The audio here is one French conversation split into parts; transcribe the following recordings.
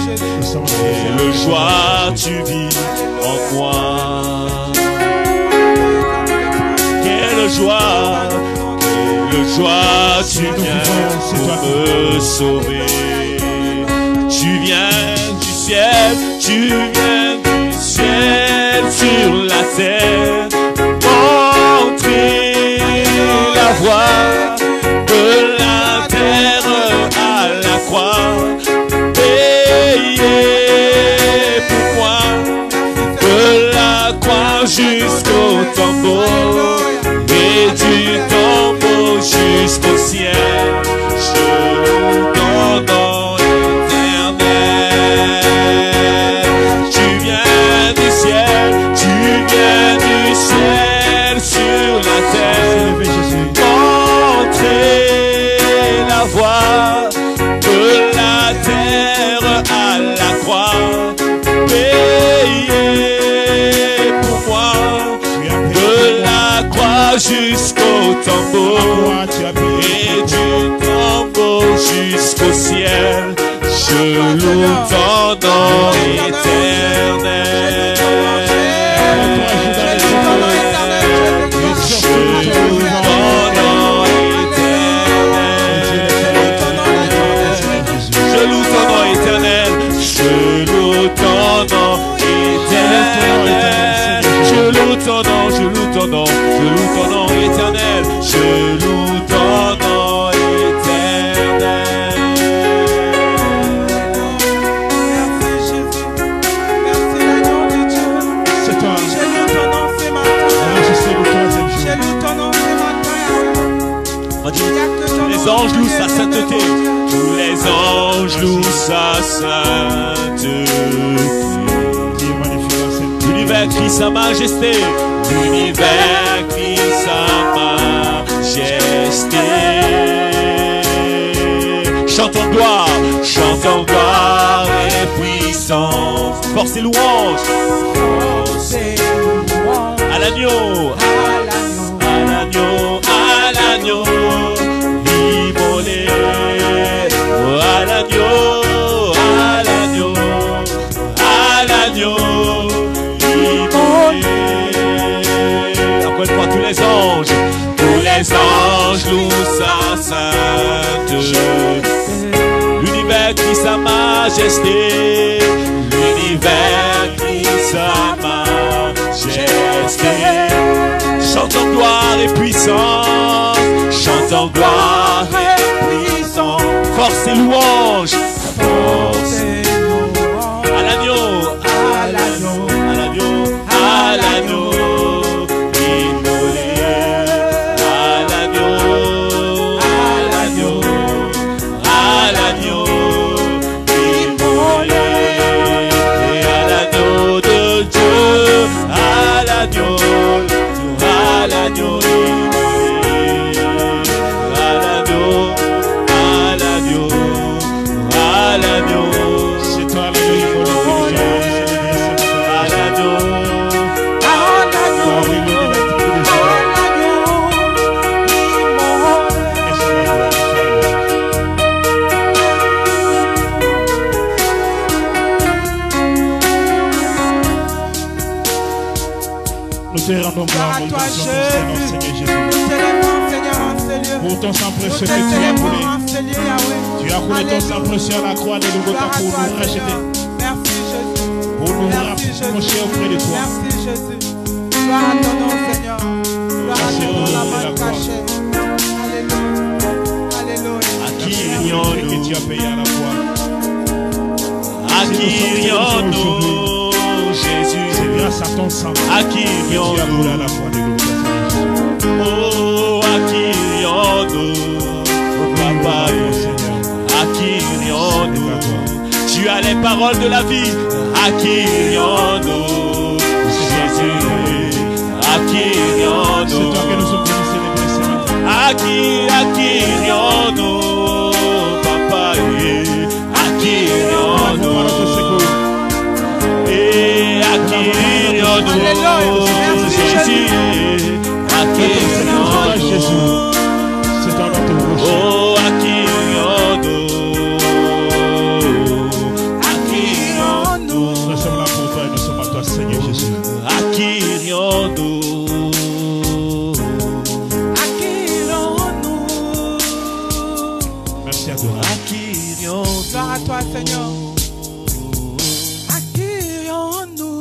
Quelle joie tu vis en moi. Quelle joie tu viens pour me sauver. Tu viens du ciel sur la terre, montrer la voie de la terre à la croix, payer pour moi de la croix jusqu'au tombeau et du tombeau jusqu'au ciel. Je loue ton nom éternel. Tu viens du ciel sur la terre, montrer la voie de la terre à la croix, payer pour moi de la croix jusqu'au tombeau et du tombeau jusqu'au ciel. Je loue ton nom éternel. Je loue ton nom éternel. Je loue ton nom éternel. Merci Jésus. Merci l'agneau de Dieu. C'est toi. Je loue ton nom ce matin. Je loue ton nom ce matin. Les anges louent sa sainteté. Tous les anges louent sa sainteté. L'univers crie sa majesté. L'univers crie sa majesté. Chantons gloire et puissance. Force et louange. À l'agneau. À l'agneau. Immolé. À l'agneau. Encore une fois, tous les anges louent sa sainteté. L'univers crie sa majesté. L'univers crie sa majesté. Chantons gloire et puissance. Chantons gloire et puissance. Force et louange. Force et louange. À l'agneau. Gloire à toi, Jésus. Nous t'élèvons, Seigneur, en ce lieu. Pour ton sang précieux Nous que tu as t'élèvons coulé. en ce lieu, Yahweh. Tu as coulé ton sang précieux à la croix de Golgotha pour nous racheter. Merci, Jésus. Pour nous rapprocher auprès de toi. Merci, Jésus. Gloire à ton nom, Seigneur. Gloire à ton nom, la main cachée. Alléluia. Alléluia. À qui irions-nous que tu as payé à la croix? À qui irions-nous, Jésus? C'est grâce à ton sang. À qui irions-nous? À la croix de Golgotha. Oh, à qui irions-nous, Papa? À qui irions-nous? Tu as les paroles de la vie. À qui irions-nous, Jésus? À qui irions-nous? C'est toi que nous sommes venus célébrer ce matin. À qui irions-nous, Papa? À qui irions-nous? Et à qui irions-nous, Jésus? À qui irions-nous? C'est toi notre rocher. Oh, à qui irions-nous? À qui Seigneur. Accueillons-nous.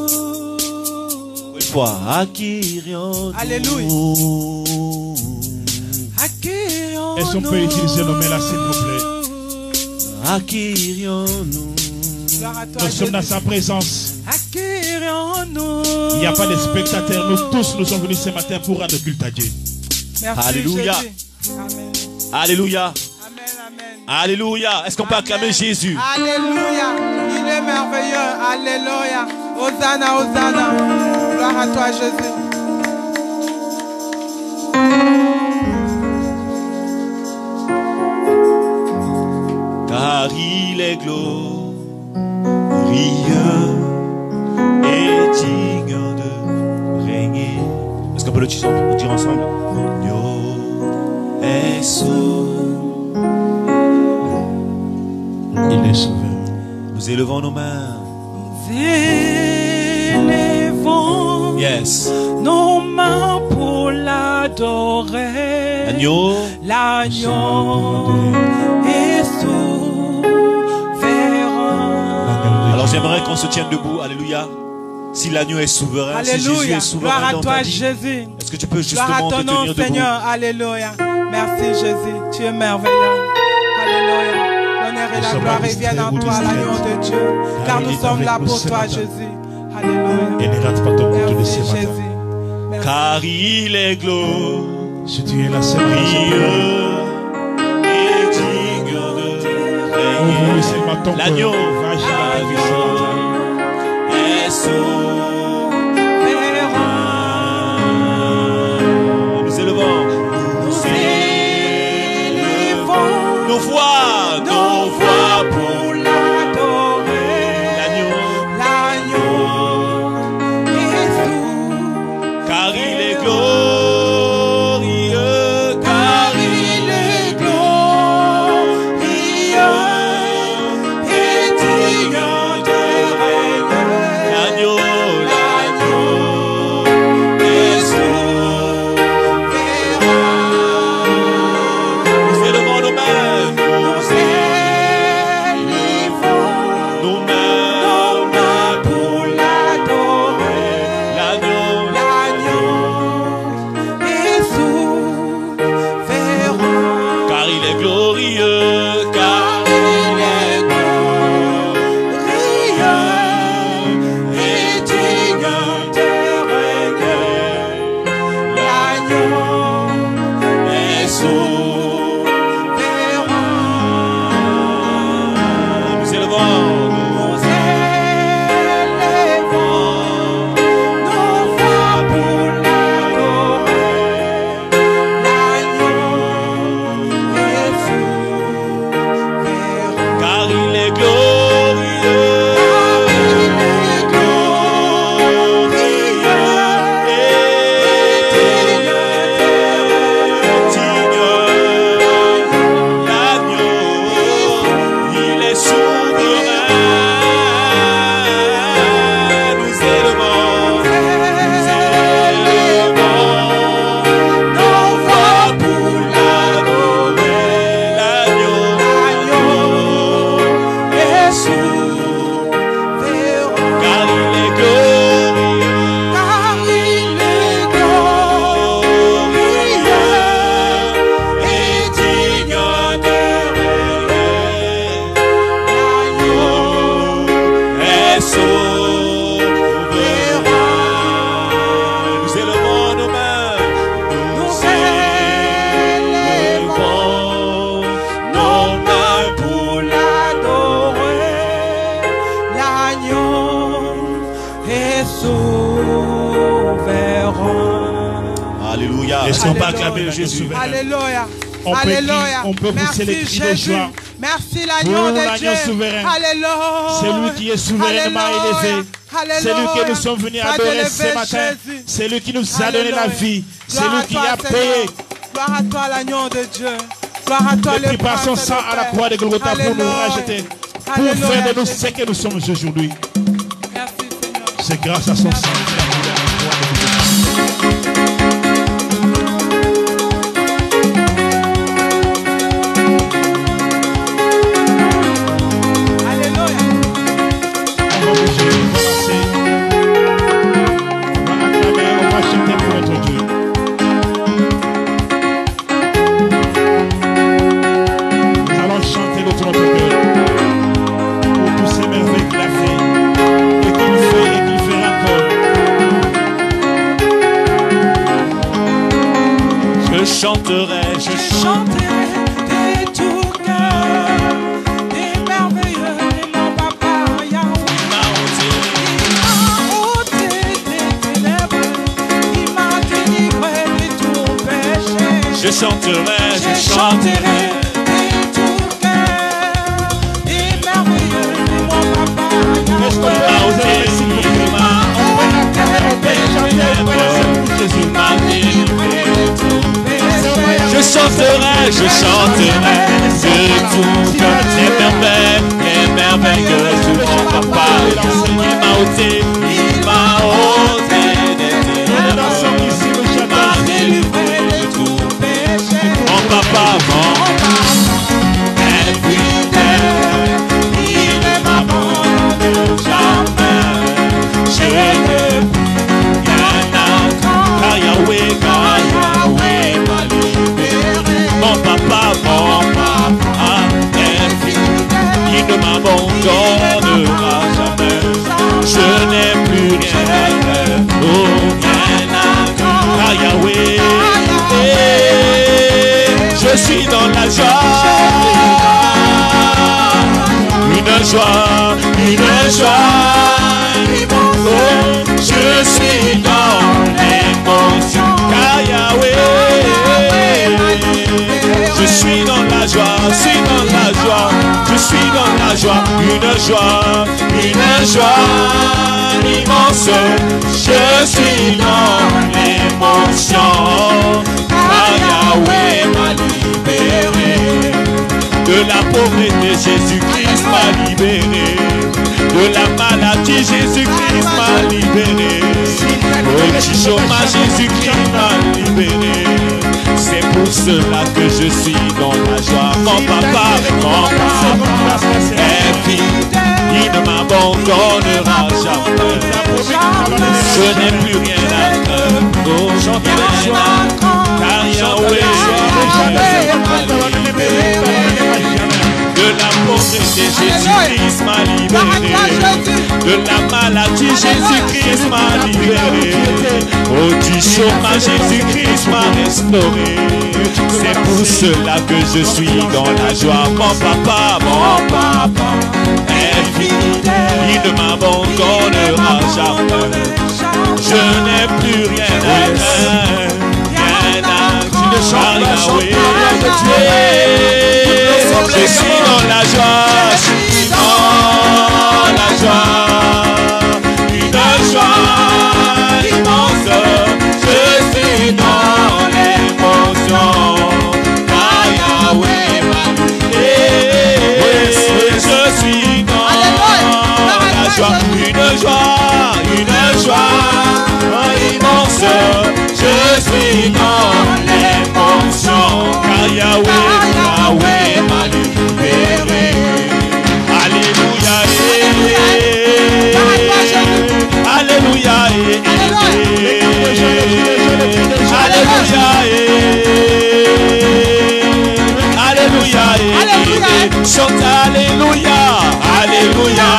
Une fois, accueillons-nous. Alléluia. Accueillons-nous. Est-ce qu'on peut utiliser nos mains là, s'il vous plaît? Accueillons-nous. Gloire à toi, Nous sommes dans Jésus. sa présence. Accueillons-nous. Il n'y a pas de spectateurs. Nous tous, nous sommes venus ce matin pour rendre culte à Dieu. Merci, Alléluia. Jésus. Amen. Alléluia. Amen, amen. Alléluia. Est-ce qu'on peut acclamer Jésus? Alléluia. Il est merveilleux. Alléluia. Hosanna, Hosanna. Gloire à toi, Jésus. Car il est glorieux et digne de régner. Est-ce qu'on peut le dire ensemble? Dieu est sauveur. Il est sauveur. Nous élevons nos mains. Élevons Yes. nos mains pour l'adorer. Agneau. L'agneau est souverain. Alors j'aimerais qu'on se tienne debout. Alléluia. Si l'agneau est souverain, si Jésus Alléluia. est souverain Gloire à dans toi, ta vie, Jésus. est-ce que tu peux Gloire à justement te ton nom, tenir debout? Seigneur. Alléluia. Merci, Jésus. Tu es merveilleux. Alléluia. L'honneur et la gloire reviennent en toi, l'agneau de Dieu. Car nous sommes là pour toi, Jésus. Alléluia. Et ne rate pas ton culte de Merci, ce matin. Jésus. Merci. Car il est glorieux Si tu es là, c'est vrai. et digne de Ouvre régner. seulement ton cœur. L'agneau. Va agir dans ta vie ce matin. Est souverain. Nous élevons. Nous élevons nos voix pour l'adorer. l'agneau. L'agneau est souverain. Car il est glorieux, car il est glorieux et digne de régner. L'agneau est souverain. Nous élevons nos mains, nos mains Pour l'adorer. l'agneau. L'agneau est souverain. Car il est glorieux, car il est glorieux et digne de régner. L'agneau est souverain. Nous élevons nous élevons nos voix pour l'adorer. L'agneau est souverain. car il est glorieux. Alléluia. Est-ce qu'on peut Alléluia. acclamer Jésus? Alléluia. On peut Alléluia. on peut pousser les Merci cris de Jésus. joie. Merci l'agneau Pour de l'agneau Dieu. souverain. Alléluia. C'est lui qui est souverainement Alléluia. élevé. Alléluia. C'est lui que nous sommes venus Sois adorer élevé, ce matin. Jésus. C'est lui qui nous a donné la Alléluia. vie. C'est Gloire lui à qui toi, a Seigneur. payé Gloire à toi l'agneau de Dieu. Gloire à toi le prix par son prince sang de à la paix. croix de Golgotha pour nous Alléluia. racheter. Pour Alléluia, faire de nous Jésus. ce que nous sommes aujourd'hui. Merci Seigneur. C'est grâce à son sang. chanterai, je chanterai de tout cœur, des merveilleux de mon papa Yahweh. Il m'a ôté des ténèbres, il m'a délivré de tout péché. Je chanterai, je chanterai de tout cœur, des merveilleux de mon papa Yahweh. Je chanterai de tout cœur les merveilles de mon papa. Il m'a ôté des ténèbres, il m'a délivré de tout péché. Mon papa, est fidèle, il ne m'abandonne jamais. Je ne car Yahweh m'a libéré. Mon papa est fidèle, il ne m'abandonnera jamais. Je n'ai plus rien, car Yahweh, je suis dans la joie, une joie, je suis dans l'émotion, car Yahweh, je suis dans la joie, je suis dans la joie, une joie immense, je suis dans l'émotion, car Yahweh m'a libéré. De la pauvreté, Jésus-Christ m'a libéré. De la maladie, Jésus-Christ m'a libéré. Du chômage, Jésus-Christ m'a libéré. C'est pour cela que je suis dans la joie. Mon papa est fidèle, il ne m'abandonnera jamais. Je n'ai plus rien à faire, car Yahweh m'a libéré. De la pauvreté, Jésus-Christ m'a libéré. De la maladie, Jésus-Christ m'a libéré. Oh, du chômage, Jésus-Christ m'a restauré. C'est pour cela que je suis dans la joie. Mon papa est fidèle, il ne m'abandonnera jamais. Je n'ai plus rien à faire, je suis dans la joie, une joie immense, je suis dans l'émotion, car Yahweh m'a libéré. Je suis dans la joie, une joie immense, je suis dans l'émotion, car Yahweh m'a libéré. Alléluia, alléluia, alléluia, alléluia, chante alléluia, alléluia,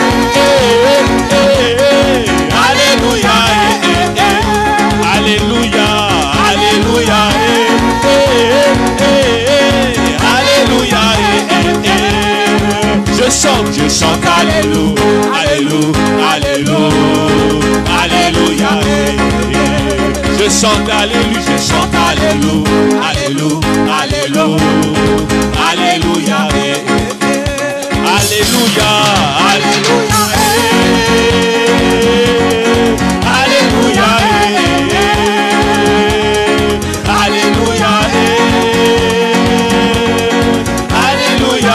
alléluia, alléluia, alléluia, alléluia, je chante alléluia, alléluia, alléluia, je chante alléluia, alléluia, alléluia, alléluia, alléluia, alléluia, alléluia, alléluia,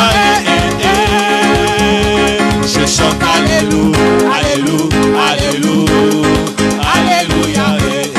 je chante alléluia, alléluia, alléluia,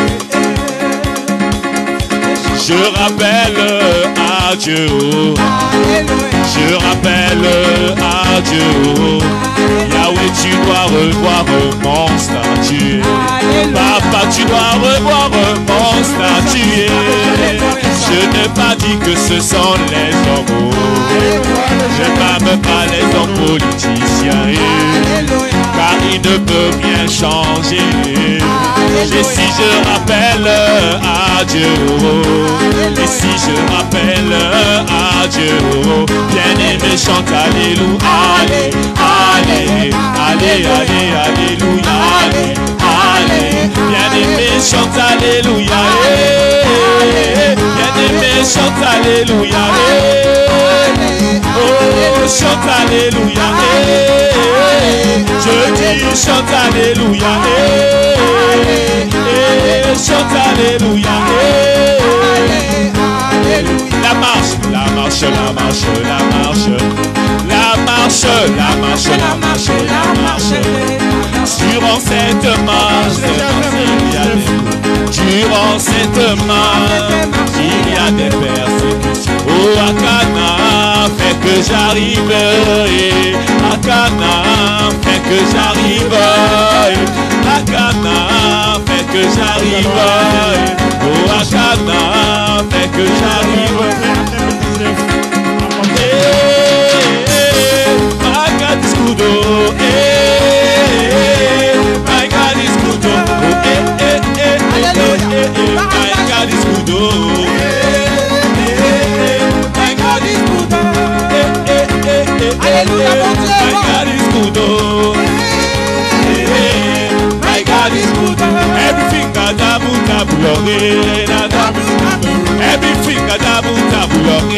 je rappelle à Dieu, je rappelle à Dieu, Yahweh, tu dois revoir mon statut. Papa, tu dois revoir mon statut. Je n'ai pas dit que ce sont les hommes, je n'aime pas les hommes politiciens, car ils ne peuvent rien changer. Et si je rappelle à Dieu, et si je rappelle à Dieu, bien-aimé chante alléluia, allez, allez, allez, allez, alléluia, allez, allez, bien-aimé chante alléluia, bien-aimé chante alléluia, oh chante alléluia, je dis chante alléluia, chante alléluia, la marche, la marche, la marche, la marche, la marche, la marche, la marche, la marche, durant cette marche, durant cette marche, il y a des persécutions. Oh, à Cana, fais que j'arrive, à Cana, fais que j'arrive, à Cana, fais que j'arrive, oh, à Cana, fais que j'arrive. My God is good, oh, my God is good, oh, my God is good, oh, my God is good, Alléluia, mon Dieu, my God is good, oh, my God is good, everything that I put up, everything that I put up,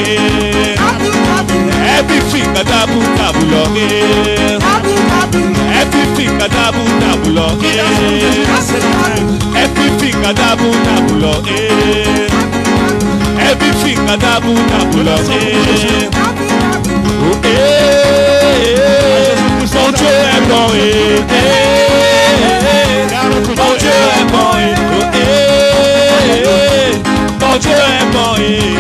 everything that I put up, everything that I put up, everything that I put up, everything that I put up, mon Dieu est bon, mon Dieu est bon, mon Dieu est bon,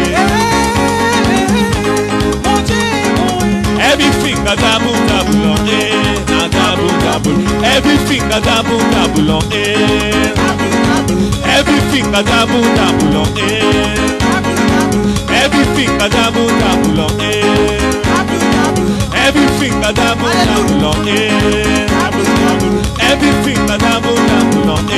everything that I put up, everything that I put up, everything that I put up, everything that I put up, everything that I put up, everything that I put up,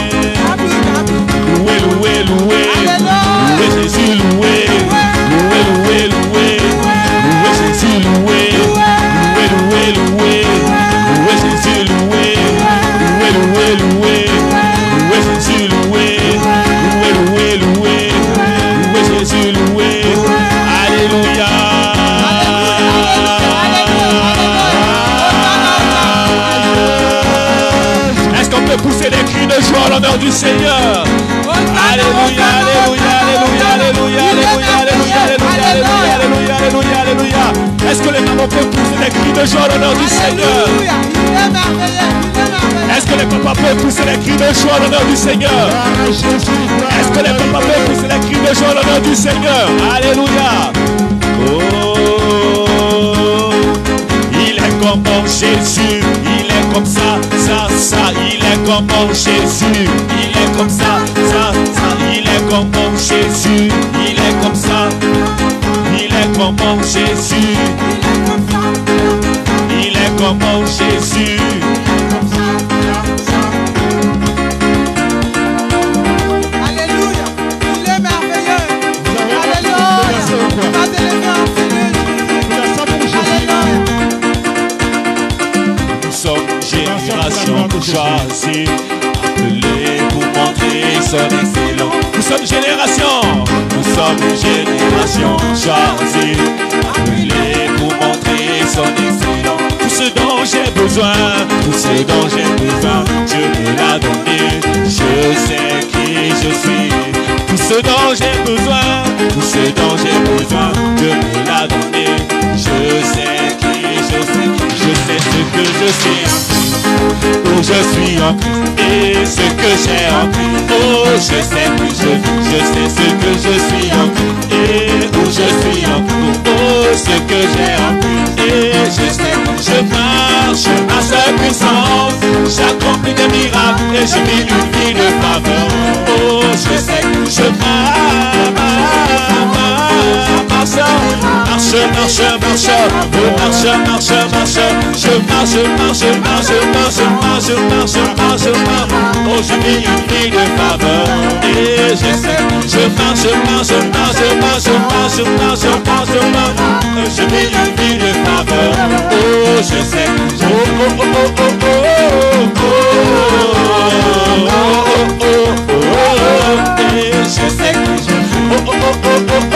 loué, loué, loué, loué Jésus, loué, loué, loué, loué, loué Jésus, loué, loué, loué, loué, loué Jésus, loué, loué, loué, loué, loué Jésus, loué, loué, loué, loué, loué Jésus, loué, alléluia. Est-ce qu'on peut pousser des cris de joie à l'honneur du Seigneur? Alléluia, alléluia, alléluia, alléluia, alléluia, alléluia, alléluia, alléluia, alléluia, alléluia. Est-ce que les mamans peuvent pousser des cris de joie à l'honneur du Seigneur? Est-ce que les papas peuvent pousser des cris de joie à l'honneur du Seigneur? Est-ce que les papas peuvent pousser des cris de joie à l'honneur du Seigneur? Alléluia. Oh, il est comme mon Jésus, il est comme ça, il est comme mon Jésus, il est comme ça, il est comme mon Jésus, il est comme ça, il est comme mon Jésus, il est comme mon Jésus. Alléluia, il est merveilleux. Alléluia, nous sommes génération choisie, appelée pour montrer son excellence. Nous sommes génération choisie, appelée pour montrer son excellence. Tout ce dont j'ai besoin, Dieu me l'a donné. Je sais qui je suis. Tout ce dont j'ai besoin, Dieu me l'a donné. Je sais qui je suis, je sais ce que je suis. Où je suis en Christ et ce que j'ai en Christ. Oh, je sais ce que je suis en Christ et où je suis en Christ. Oh, ce que j'ai en Christ et je sais, je marche à sa puissance. J'accomplis des miracles et je vis une vie de faveur. Oh, je sais que je marche marche, marche, marche, marche, oh marche, marche, marche, je marche, marche, marche, marche, marche, marche, marche, marche, oh je vis une vie de faveur, et je sais, je marche, marche, marche, marche, marche, marche, marche, marche, je vis une vie de faveur, oh je sais, oh oh oh oh oh oh oh oh oh oh, et je sais que je suis, oh oh oh oh oh oh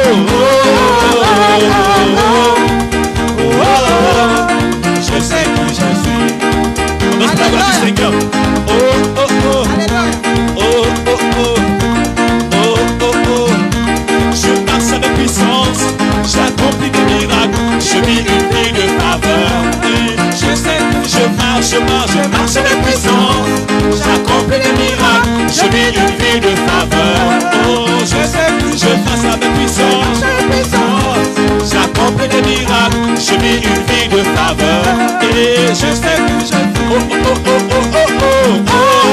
je sais qui je suis. Dans la gloire du Seigneur. Oh oh oh. Oh oh oh. Oh oh oh. Je marche avec puissance. J'accomplis des miracles. Je vis une vie de faveur. Et je sais que je marche avec puissance. J'accomplis des miracles. Je vis une vie de faveur. Oh je sais que je marche avec puissance. J'accomplis des miracles, je vis une vie de faveur. Et je sais que je oh oh oh oh oh oh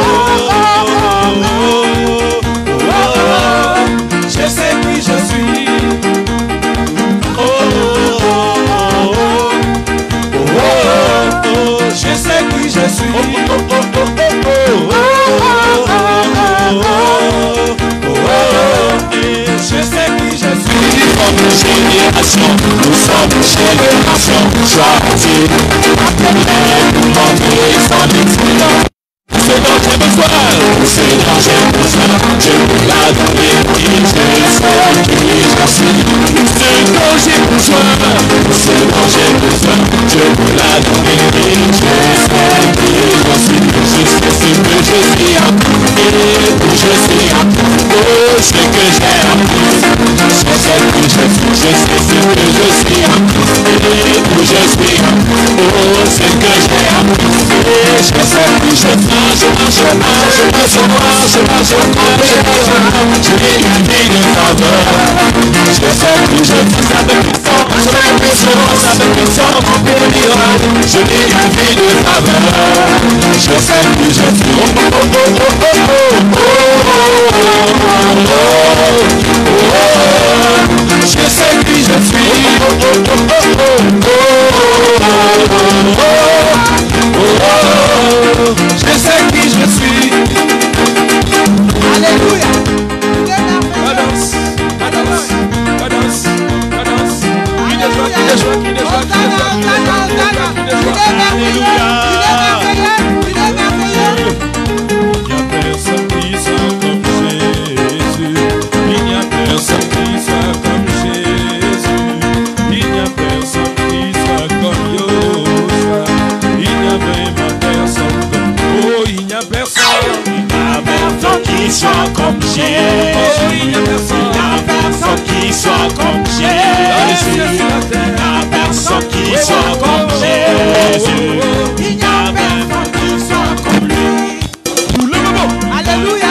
oh oh oh, je sais qui je suis. Oh oh oh oh oh, je sais qui je suis. Oh oh oh oh oh oh oh, et je sais qui je suis. Génération, nous sommes génération choisie. Appelez-nous montrer son excellence. C'est dont j'ai besoin, c'est dont j'ai besoin. Je vous la donne, je sais qui je suis. C'est dont j'ai besoin, c'est dont j'ai besoin. Je vous la donne, je sais qui je suis. Je sais ce que je suis appris, et où je suis appris. Oh, ce que j'ai appris. Je sais qui je suis, je sais ce que je suis appris, et où je suis appris. Oh, ce que j'ai appris. Et je sais qui je suis. Je vis une vie de faveur. Je sais que je vis avec puissance, avec puissance, avec puissance, je vis une vie de faveur. Je sais que je suis. Je sais qui je suis. Je sais qui je suis. Alléluia. Soit comme Jésus, il n'y a personne qui soit comme Jésus, il n'y a personne qui soit comme Jésus, il n'y a personne qui soit comme lui. Alléluia.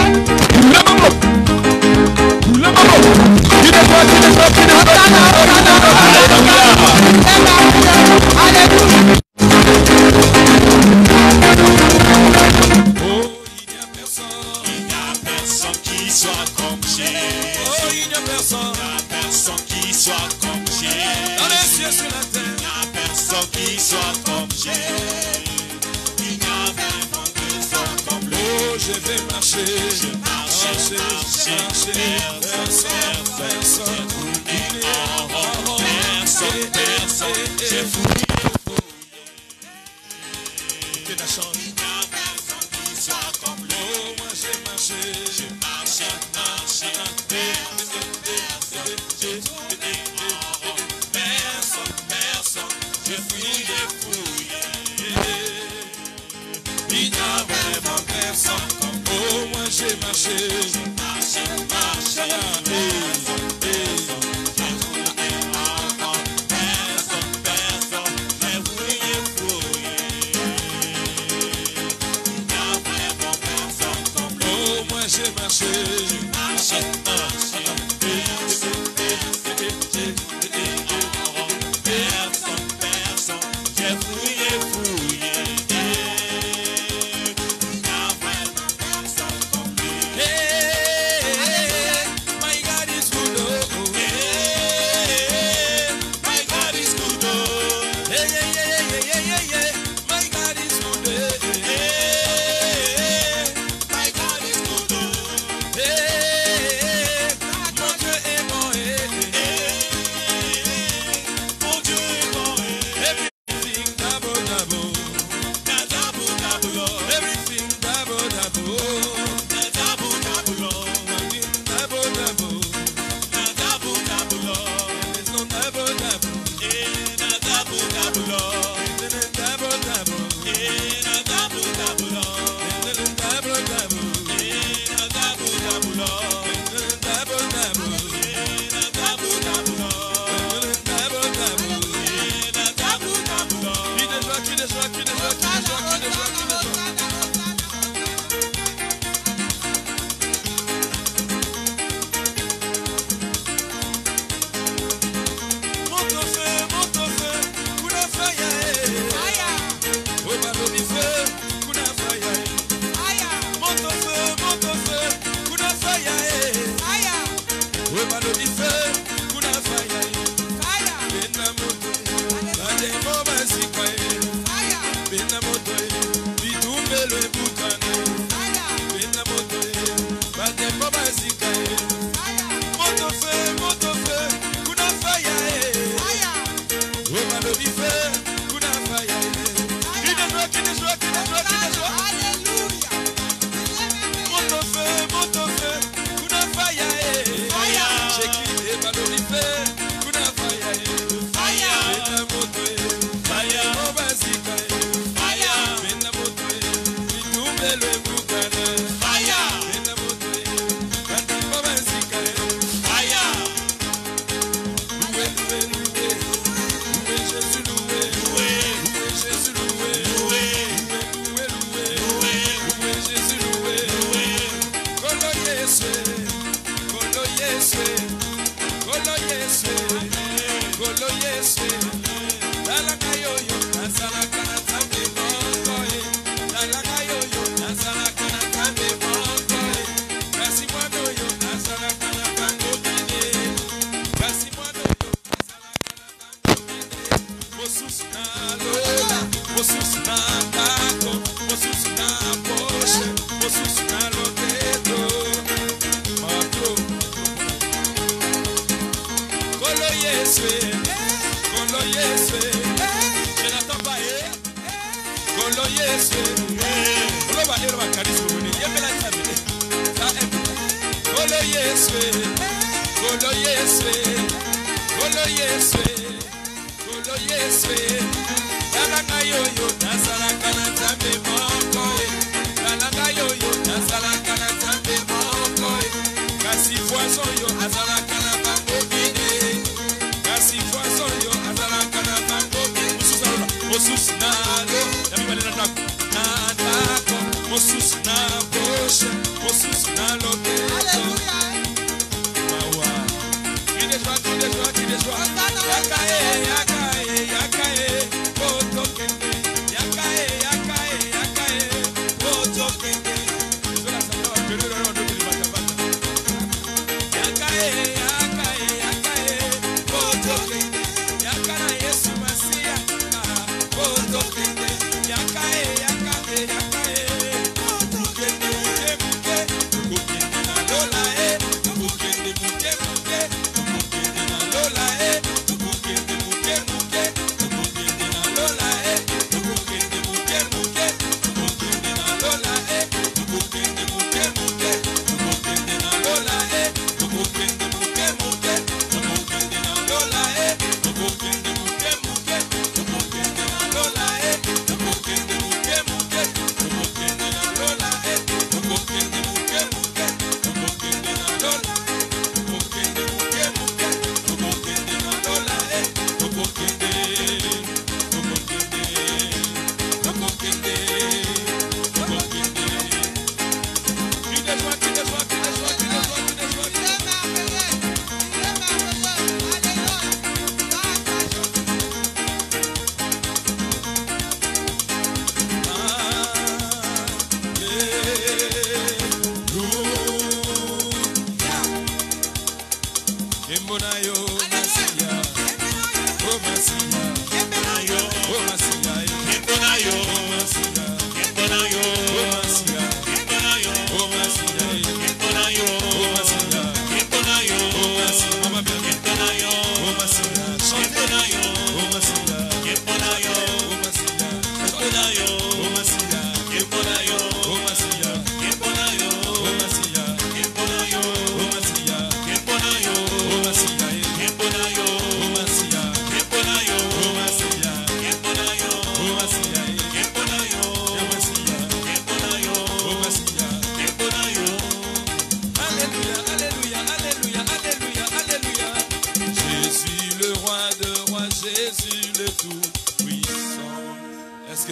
Yakae,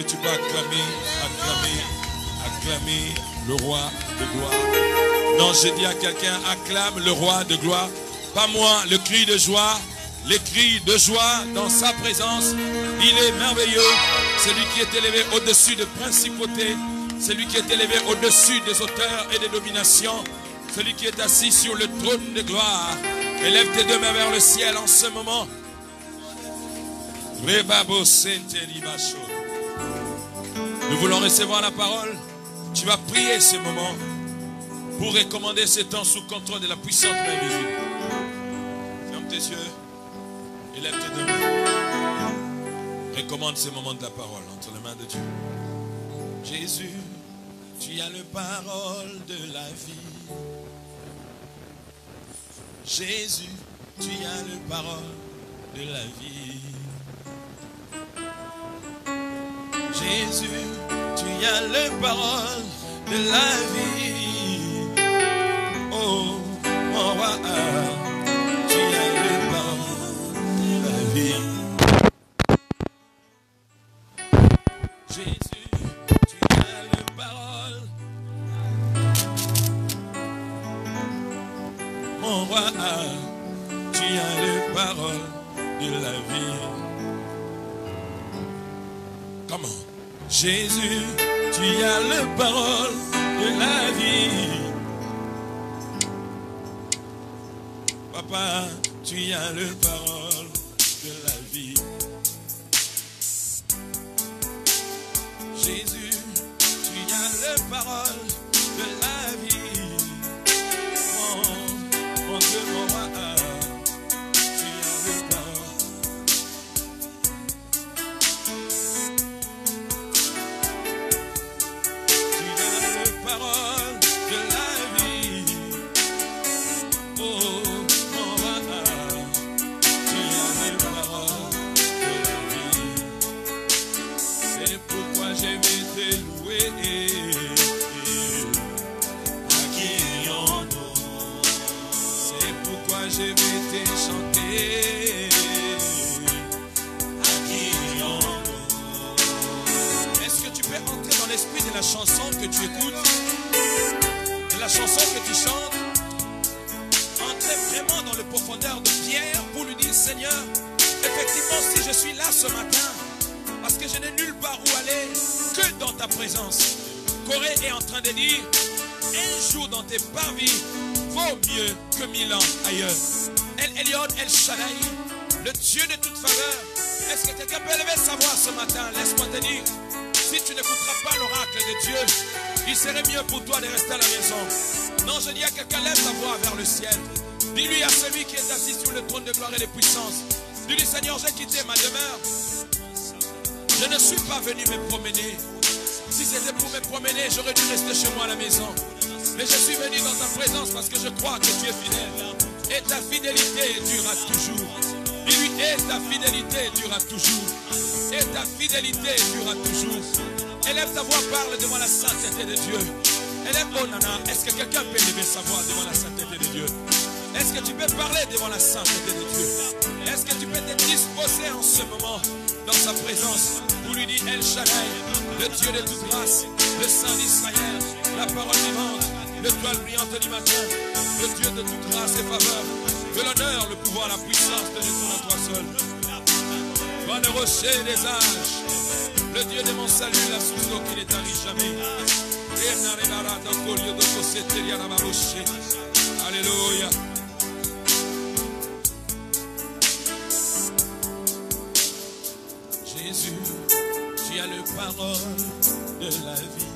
que tu peux acclamer, acclamer le roi de gloire? Non, je dis à quelqu'un, acclame le roi de gloire. Pas moi, le cri de joie, les cris de joie dans sa présence. Il est merveilleux. Celui qui est élevé au-dessus de principautés. Celui qui est élevé au-dessus des auteurs et des dominations. Celui qui est assis sur le trône de gloire. Élève tes deux mains vers le ciel en ce moment. Nous voulons recevoir la parole. Tu vas prier ce moment pour recommander ce temps sous contrôle de la puissante main invisible. Ferme tes yeux. Élève tes deux mains. Recommande ce moment de la parole entre les mains de Dieu. Jésus, tu as le parole de la vie. Jésus, tu as le parole de la vie. Jésus, tu as le parole de la vie. Oh, mon roi, tu as le parole de la vie. Jésus, tu as le parole. Mon roi, tu as le parole de la vie. Comment? Jésus, tu as le parole de la vie. Papa, tu as le parole de la vie. Jésus, tu as le parole de la vie. Mon Dieu, mon roi, tu as le parole. Je vais te chanter. Est-ce que tu peux entrer dans l'esprit de la chanson que tu écoutes, de la chanson que tu chantes? Entrer vraiment dans le profondeur de Pierre pour lui dire, Seigneur, effectivement, si je suis là ce matin, parce que je n'ai nulle part où aller que dans ta présence. Corée est en train de dire, un jour dans tes parvis vaut mieux que 1000 ans ailleurs. El Elyon, El Shaddai, le Dieu de toute faveur. Est-ce que quelqu'un peut élever sa voix ce matin? Laisse-moi te dire, si tu n'écouteras pas l'oracle de Dieu, il serait mieux pour toi de rester à la maison. Non, je dis à quelqu'un, lève ta voix vers le ciel. Dis-lui à celui qui est assis sur le trône de gloire et de puissance. Dis-lui, Seigneur, j'ai quitté ma demeure. Je ne suis pas venu me promener. Si c'était pour me promener, j'aurais dû rester chez moi à la maison. Mais je suis venu dans ta présence parce que je crois que tu es fidèle. Et ta fidélité durera toujours. Dis-lui, et ta fidélité durera toujours. Et ta fidélité durera toujours. Élève ta voix, parle devant la sainteté de Dieu. Élève, oh nana, est-ce que quelqu'un peut élever sa voix devant la sainteté de Dieu? Est-ce que tu peux parler devant la sainteté de Dieu? Est-ce que tu peux te disposer en ce moment dans sa présence pour lui dire El Shaddai, le Dieu de toute grâce, le Saint d'Israël, la parole vivante, l'étoile brillante du matin, le Dieu de toute grâce et faveur, que l'honneur, le pouvoir, la puissance te retournent à toi seul. Toi le rocher des âges, le Dieu de mon salut, la source d'eau qui ne tarit jamais. Alléluia. Jésus, tu as le parole de la vie.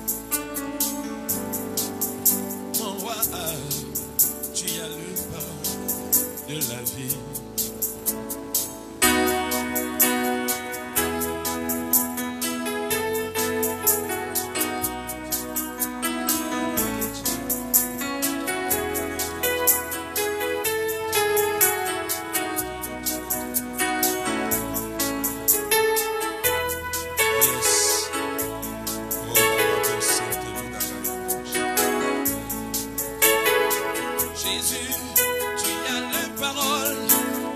Mon roi, tu as le parole de la vie. Jésus, tu as la parole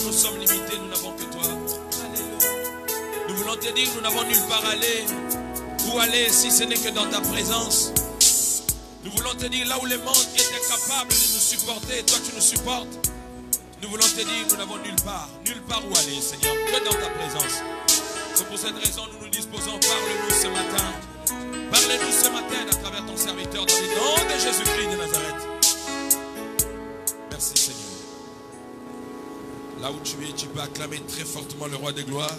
nous sommes limités, nous n'avons que toi. Nous voulons te dire, nous n'avons nulle part aller. Où aller si ce n'est que dans ta présence. Nous voulons te dire, là où le monde est incapable de nous supporter, toi tu nous supportes. Nous voulons te dire, nous n'avons nulle part où aller, Seigneur, que dans ta présence. C'est pour cette raison nous nous disposons, parle-nous ce matin. Parle-nous ce matin à travers ton serviteur dans le nom de Jésus-Christ de Nazareth. Merci Seigneur. Là où tu es, tu peux acclamer très fortement le roi des gloires.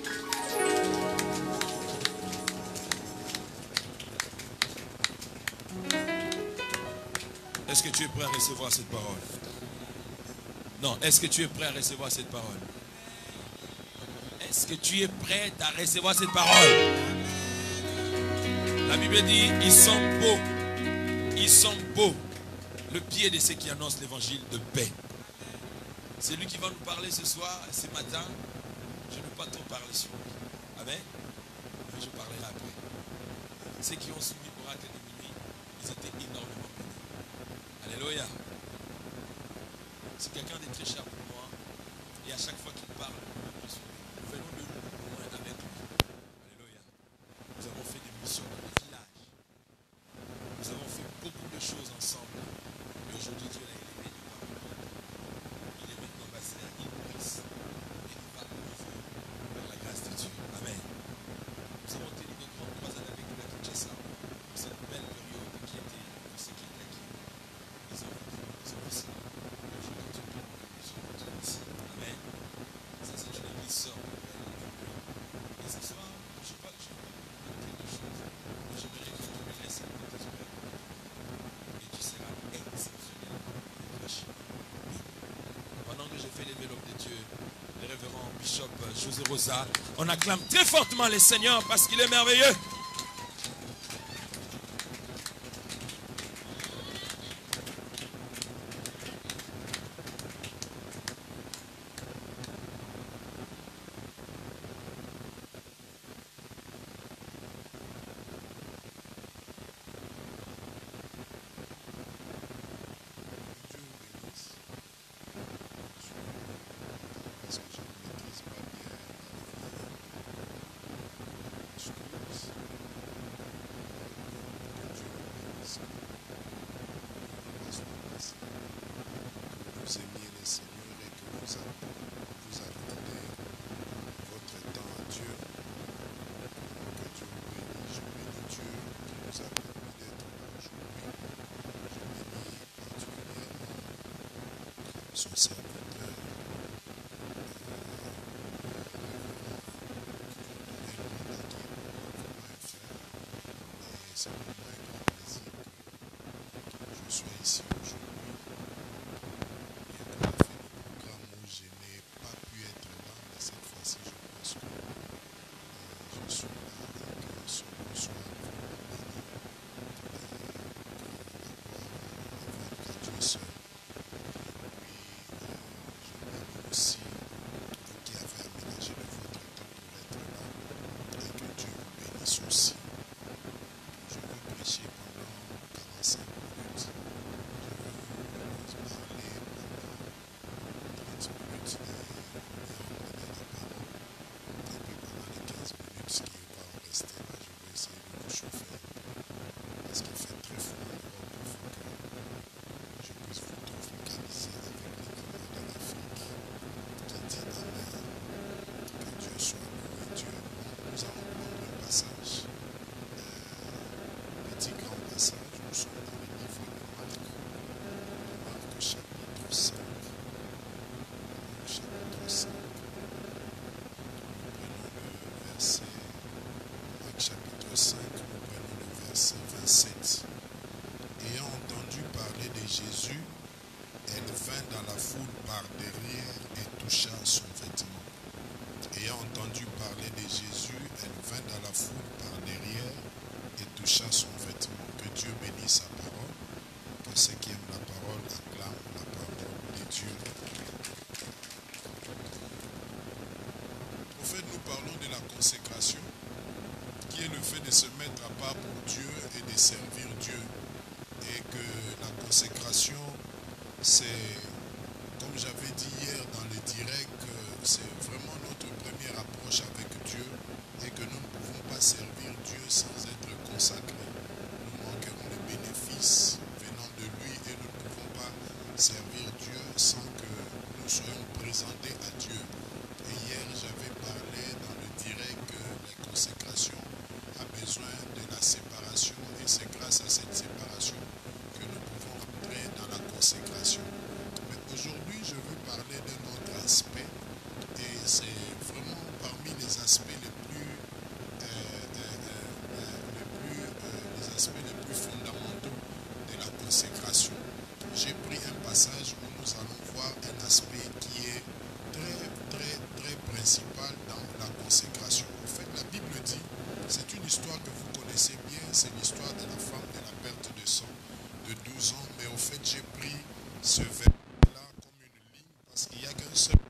Est-ce que tu es prêt à recevoir cette parole? Non, est-ce que tu es prêt à recevoir cette parole? Est-ce que tu es prêt à recevoir cette parole? La Bible dit, ils sont beaux, le pied de ceux qui annoncent l'évangile de paix. C'est lui qui va nous parler ce soir, ce matin. Je ne vais pas trop parler sur lui. Amen. Mais je parlerai après. Ceux qui ont suivi l'oracle de minuit, ils étaient énormément bénis. Alléluia. C'est quelqu'un de très cher pour moi. Et à chaque fois qu'il parle, nous venons de loin avec lui. Alléluia. Nous avons fait des missions dans les villages. Nous avons fait beaucoup de choses ensemble. Et aujourd'hui, Dieu l'a élevé devant le monde. Il est maintenant passé à l'Église. Et il va nouveau vers la grâce de Dieu. Amen. Nous avons tenu de grandes croisades avec lui à Kinshasa. Pour cette belle période qui était pour ceux qui étaient acquis. Ils ont vu ça. Et aujourd'hui, Dieu peut nous retrouver ici. Amen. Ça, c'est une église sœur. Et ce soir, je ne sais pas quelque chose. Mais j'aimerais que tu me laisses un petit peu. Et tu seras exceptionnel. Pendant que je fais l'enveloppe de Dieu, le révérend Bishop José Rosa, on acclame très fortement le Seigneur parce qu'il est merveilleux. Son serviteur, et c'est pour moi un grand plaisir que je sois ici aujourd'hui. Bien qu'on a fait le programme où je n'ai pas pu être là, mais cette fois-ci je pense que je suis là et que ce nom soit vraiment béni. Que la gloire revienne qu'à Dieu seul. Aussi, vous qui avez aménagé de votre temps pour être là, et que Dieu vous bénisse aussi. Je veux prêcher pendant 45 minutes. Je veux vous parler pendant 30 minutes et emmener la parole. Et puis pendant les 15 minutes qui vont rester là, je vais essayer de vous chauffer un peu. Parce qu'il fait très froid en Europe, il faut que je puisse vous tropicaliser avec les climats de l'Afrique. Que Dieu soit loué, Dieu est bon. Nous allons prendre un passage, petit grand passage. Nous sommes dans le livre de Marc, chapitre 5. Marc chapitre 5. Nous prenons le verset, Marc chapitre 5, nous prenons le verset 27. Ayant entendu parler de Jésus, elle vint dans la foule par derrière et toucha son vêtement. Ayant entendu parler de Jésus, elle vint dans la foule par derrière et toucha son vêtement. Que Dieu bénisse sa parole. Que ceux qui aiment la parole acclament la parole de Dieu. Au fait, nous parlons de la consécration, qui est le fait de se mettre à part pour Dieu et de servir Dieu. Et que la consécration, c'est, comme j'avais dit hier dans le direct, c'est vraiment notre première approche avec Dieu et que nous ne pouvons pas servir Dieu sans être consacrés. Nous manquerons les bénéfices venant de lui et nous ne pouvons pas servir Dieu sans que nous soyons présentés à Dieu. Et hier, j'avais parlé dans le direct que la consécration a besoin de la séparation et c'est grâce à cette séparation que nous pouvons entrer dans la consécration. Mais aujourd'hui, je veux parler d'un autre aspect et c'est vraiment parmi les aspects les plus fondamentaux de la consécration. J'ai pris un passage où nous allons voir un aspect qui est très principal dans la consécration. En fait, la Bible dit, c'est une histoire que vous connaissez bien, c'est l'histoire de la femme de la perte de sang de 12 ans, mais au fait, j'ai pris ce verset-là comme une ligne parce qu'il n'y a qu'un seul.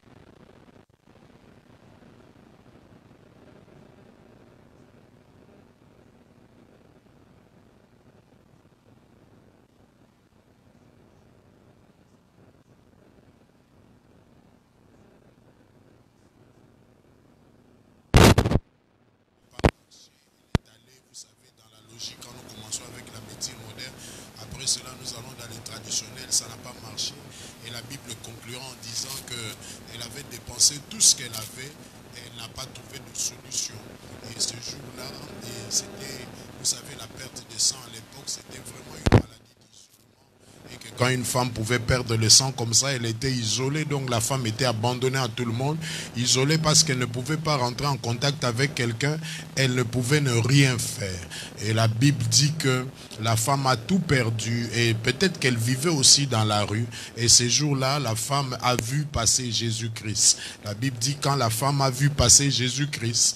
Vous savez, dans la logique, quand nous commençons avec la médecine moderne, après cela, nous allons dans les traditionnels, ça n'a pas marché. Et la Bible conclura en disant qu'elle avait dépensé tout ce qu'elle avait et elle n'a pas trouvé de solution. Et ce jour-là, c'était, vous savez, la perte de sang à l'époque, c'était vraiment une maladie d'isolement. Et que quand une femme pouvait perdre le sang comme ça, elle était isolée. Donc la femme était abandonnée à tout le monde, isolée parce qu'elle ne pouvait pas rentrer en contact avec quelqu'un. Elle ne pouvait ne rien faire. Et la Bible dit que la femme a tout perdu et peut-être qu'elle vivait aussi dans la rue. Et ces jours-là, la femme a vu passer Jésus-Christ. La Bible dit quand la femme a vu passer Jésus-Christ,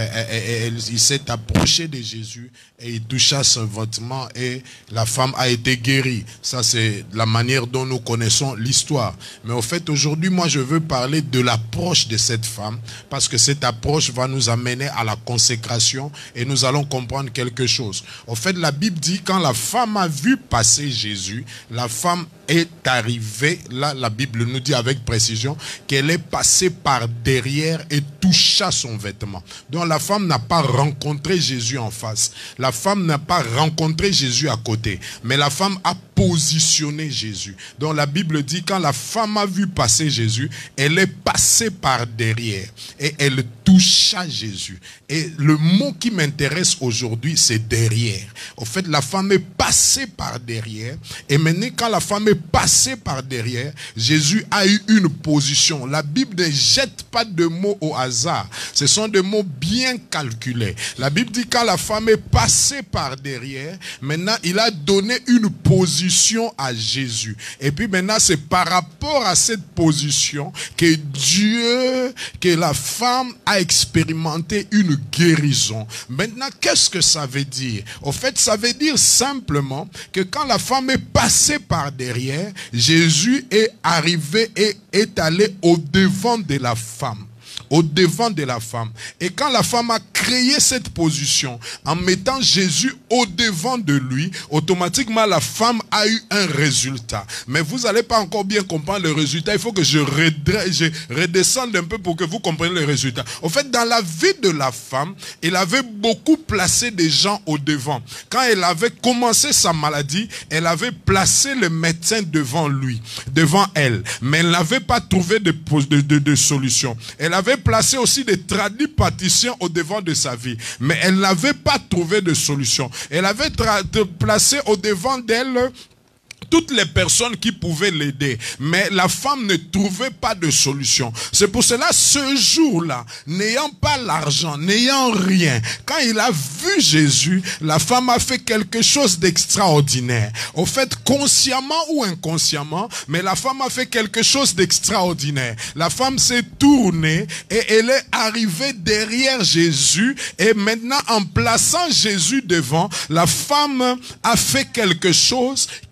il s'est approché de Jésus et il toucha son vêtement et la femme a été guérie. Ça, c'est la manière dont nous connaissons l'histoire. Mais au fait, aujourd'hui, moi, je veux parler de l'approche de cette femme parce que cette approche va nous amener à la consécration et nous allons comprendre quelque chose. Au fait, la Bible dit quand la femme a vu passer Jésus, la femme est arrivée, là la Bible nous dit avec précision qu'elle est passée par derrière et toucha son vêtement. Donc la femme n'a pas rencontré Jésus en face. La femme n'a pas rencontré Jésus à côté. Mais la femme a positionné Jésus. Donc la Bible dit quand la femme a vu passer Jésus, elle est passée par derrière et elle toucha Jésus. Et le mot qui m'intéresse aujourd'hui, c'est derrière. Au fait, la femme est passée par derrière. Et maintenant, quand la femme est passée par derrière, Jésus a eu une position. La Bible ne jette pas de mots au hasard. Ce sont des mots bien calculés. La Bible dit quand la femme est passée par derrière, maintenant, il a donné une position à Jésus. Et puis maintenant, c'est par rapport à cette position que que la femme a expérimenté une guérison. Maintenant, qu'est-ce que ça veut dire? Au fait, ça veut dire simplement que quand la femme est passée par derrière, Jésus est arrivé et est allé au-devant de la femme. Au-devant de la femme. Et quand la femme a créé cette position, en mettant Jésus au-devant de lui, automatiquement la femme a eu un résultat. Mais vous n'allez pas encore bien comprendre le résultat. Il faut que je redescende un peu pour que vous compreniez le résultat. En fait, dans la vie de la femme, elle avait beaucoup placé des gens au-devant. Quand elle avait commencé sa maladie, elle avait placé le médecin devant lui, devant elle. Mais elle n'avait pas trouvé de solution. Elle avait placé aussi des tradipraticiens au devant de sa vie, mais elle n'avait pas trouvé de solution. Elle avait placé au devant d'elle toutes les personnes qui pouvaient l'aider, mais la femme ne trouvait pas de solution. C'est pour cela, ce jour-là, n'ayant pas l'argent, n'ayant rien, quand il a vu Jésus, la femme a fait quelque chose d'extraordinaire. Au fait, consciemment ou inconsciemment, mais la femme a fait quelque chose d'extraordinaire. La femme s'est tournée et elle est arrivée derrière Jésus et maintenant, en plaçant Jésus devant, la femme a fait quelque chose qui est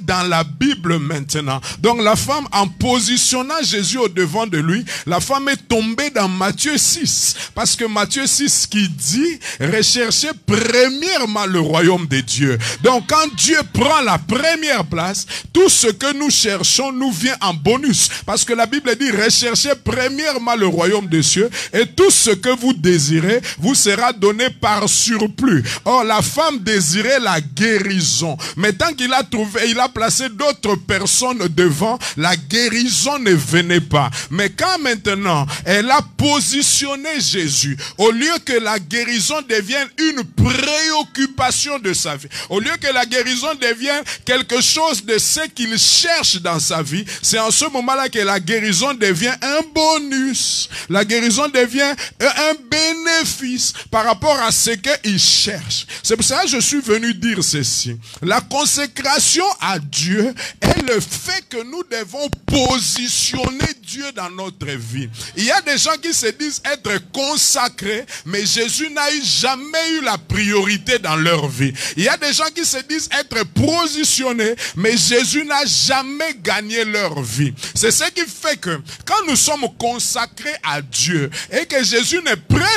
dans la Bible maintenant. Donc la femme, en positionnant Jésus au devant de lui, la femme est tombée dans Matthieu 6. Parce que Matthieu 6 qui dit, recherchez premièrement le royaume de Dieu. Donc quand Dieu prend la première place, tout ce que nous cherchons nous vient en bonus. Parce que la Bible dit, recherchez premièrement le royaume de Dieu et tout ce que vous désirez vous sera donné par surplus. Or, la femme désirait la guérison. Mais tant qu'il a trouvé, il a placé d'autres personnes devant, la guérison ne venait pas. Mais quand maintenant, elle a positionné Jésus, au lieu que la guérison devienne une préoccupation de sa vie, au lieu que la guérison devienne quelque chose de ce qu'il cherche dans sa vie, c'est en ce moment-là que la guérison devient un bonus. La guérison devient un bénéfice par rapport à ce qu'il cherche. C'est pour ça que je suis venu dire ceci. La consécration à Dieu est le fait que nous devons positionner Dieu dans notre vie. Il y a des gens qui se disent être consacrés, mais Jésus n'a jamais eu la priorité dans leur vie. Il y a des gens qui se disent être positionnés, mais Jésus n'a jamais gagné leur vie. C'est ce qui fait que quand nous sommes consacrés à Dieu et que Jésus ne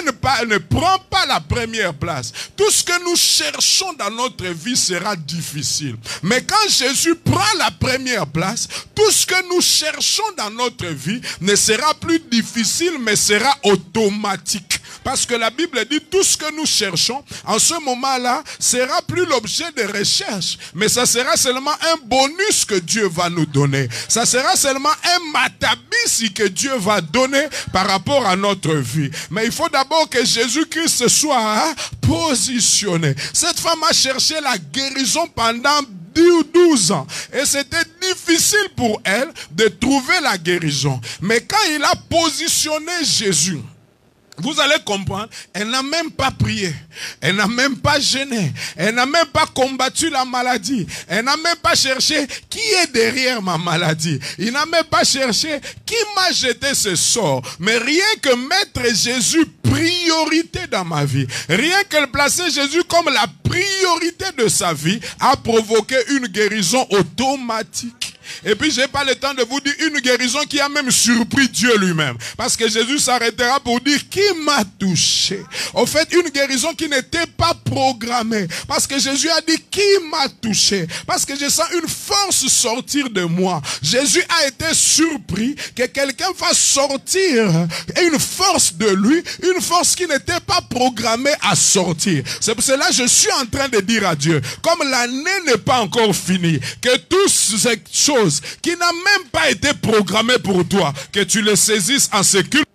prend pas la première place, tout ce que nous cherchons dans notre vie sera difficile. Mais quand Jésus prend la première place, tout ce que nous cherchons dans notre vie ne sera plus difficile, mais sera automatique. Parce que la Bible dit tout ce que nous cherchons, en ce moment-là, sera plus l'objet de recherche. Mais ça sera seulement un bonus que Dieu va nous donner. Ça sera seulement un matabisi que Dieu va donner par rapport à notre vie. Mais il faut d'abord que Jésus-Christ soit positionné. Cette femme a cherché la guérison pendant 12 ans. Et c'était difficile pour elle de trouver la guérison. Mais quand il a positionné Jésus, vous allez comprendre, elle n'a même pas prié, elle n'a même pas gêné, elle n'a même pas combattu la maladie, elle n'a même pas cherché qui est derrière ma maladie, il n'a même pas cherché qui m'a jeté ce sort, mais rien que mettre Jésus priorité dans ma vie, rien que placer Jésus comme la priorité de sa vie a provoqué une guérison automatique. Et puis, je n'ai pas le temps de vous dire une guérison qui a même surpris Dieu lui-même. Parce que Jésus s'arrêtera pour dire qui m'a touché. En fait, une guérison qui n'était pas programmée. Parce que Jésus a dit qui m'a touché. Parce que je sens une force sortir de moi. Jésus a été surpris que quelqu'un fasse sortir une force de lui. Une force qui n'était pas programmée à sortir. C'est pour cela que je suis en train de dire à Dieu, comme l'année n'est pas encore finie, que toutes ces choses qui n'a même pas été programmé pour toi, que tu les saisisses en ce culte.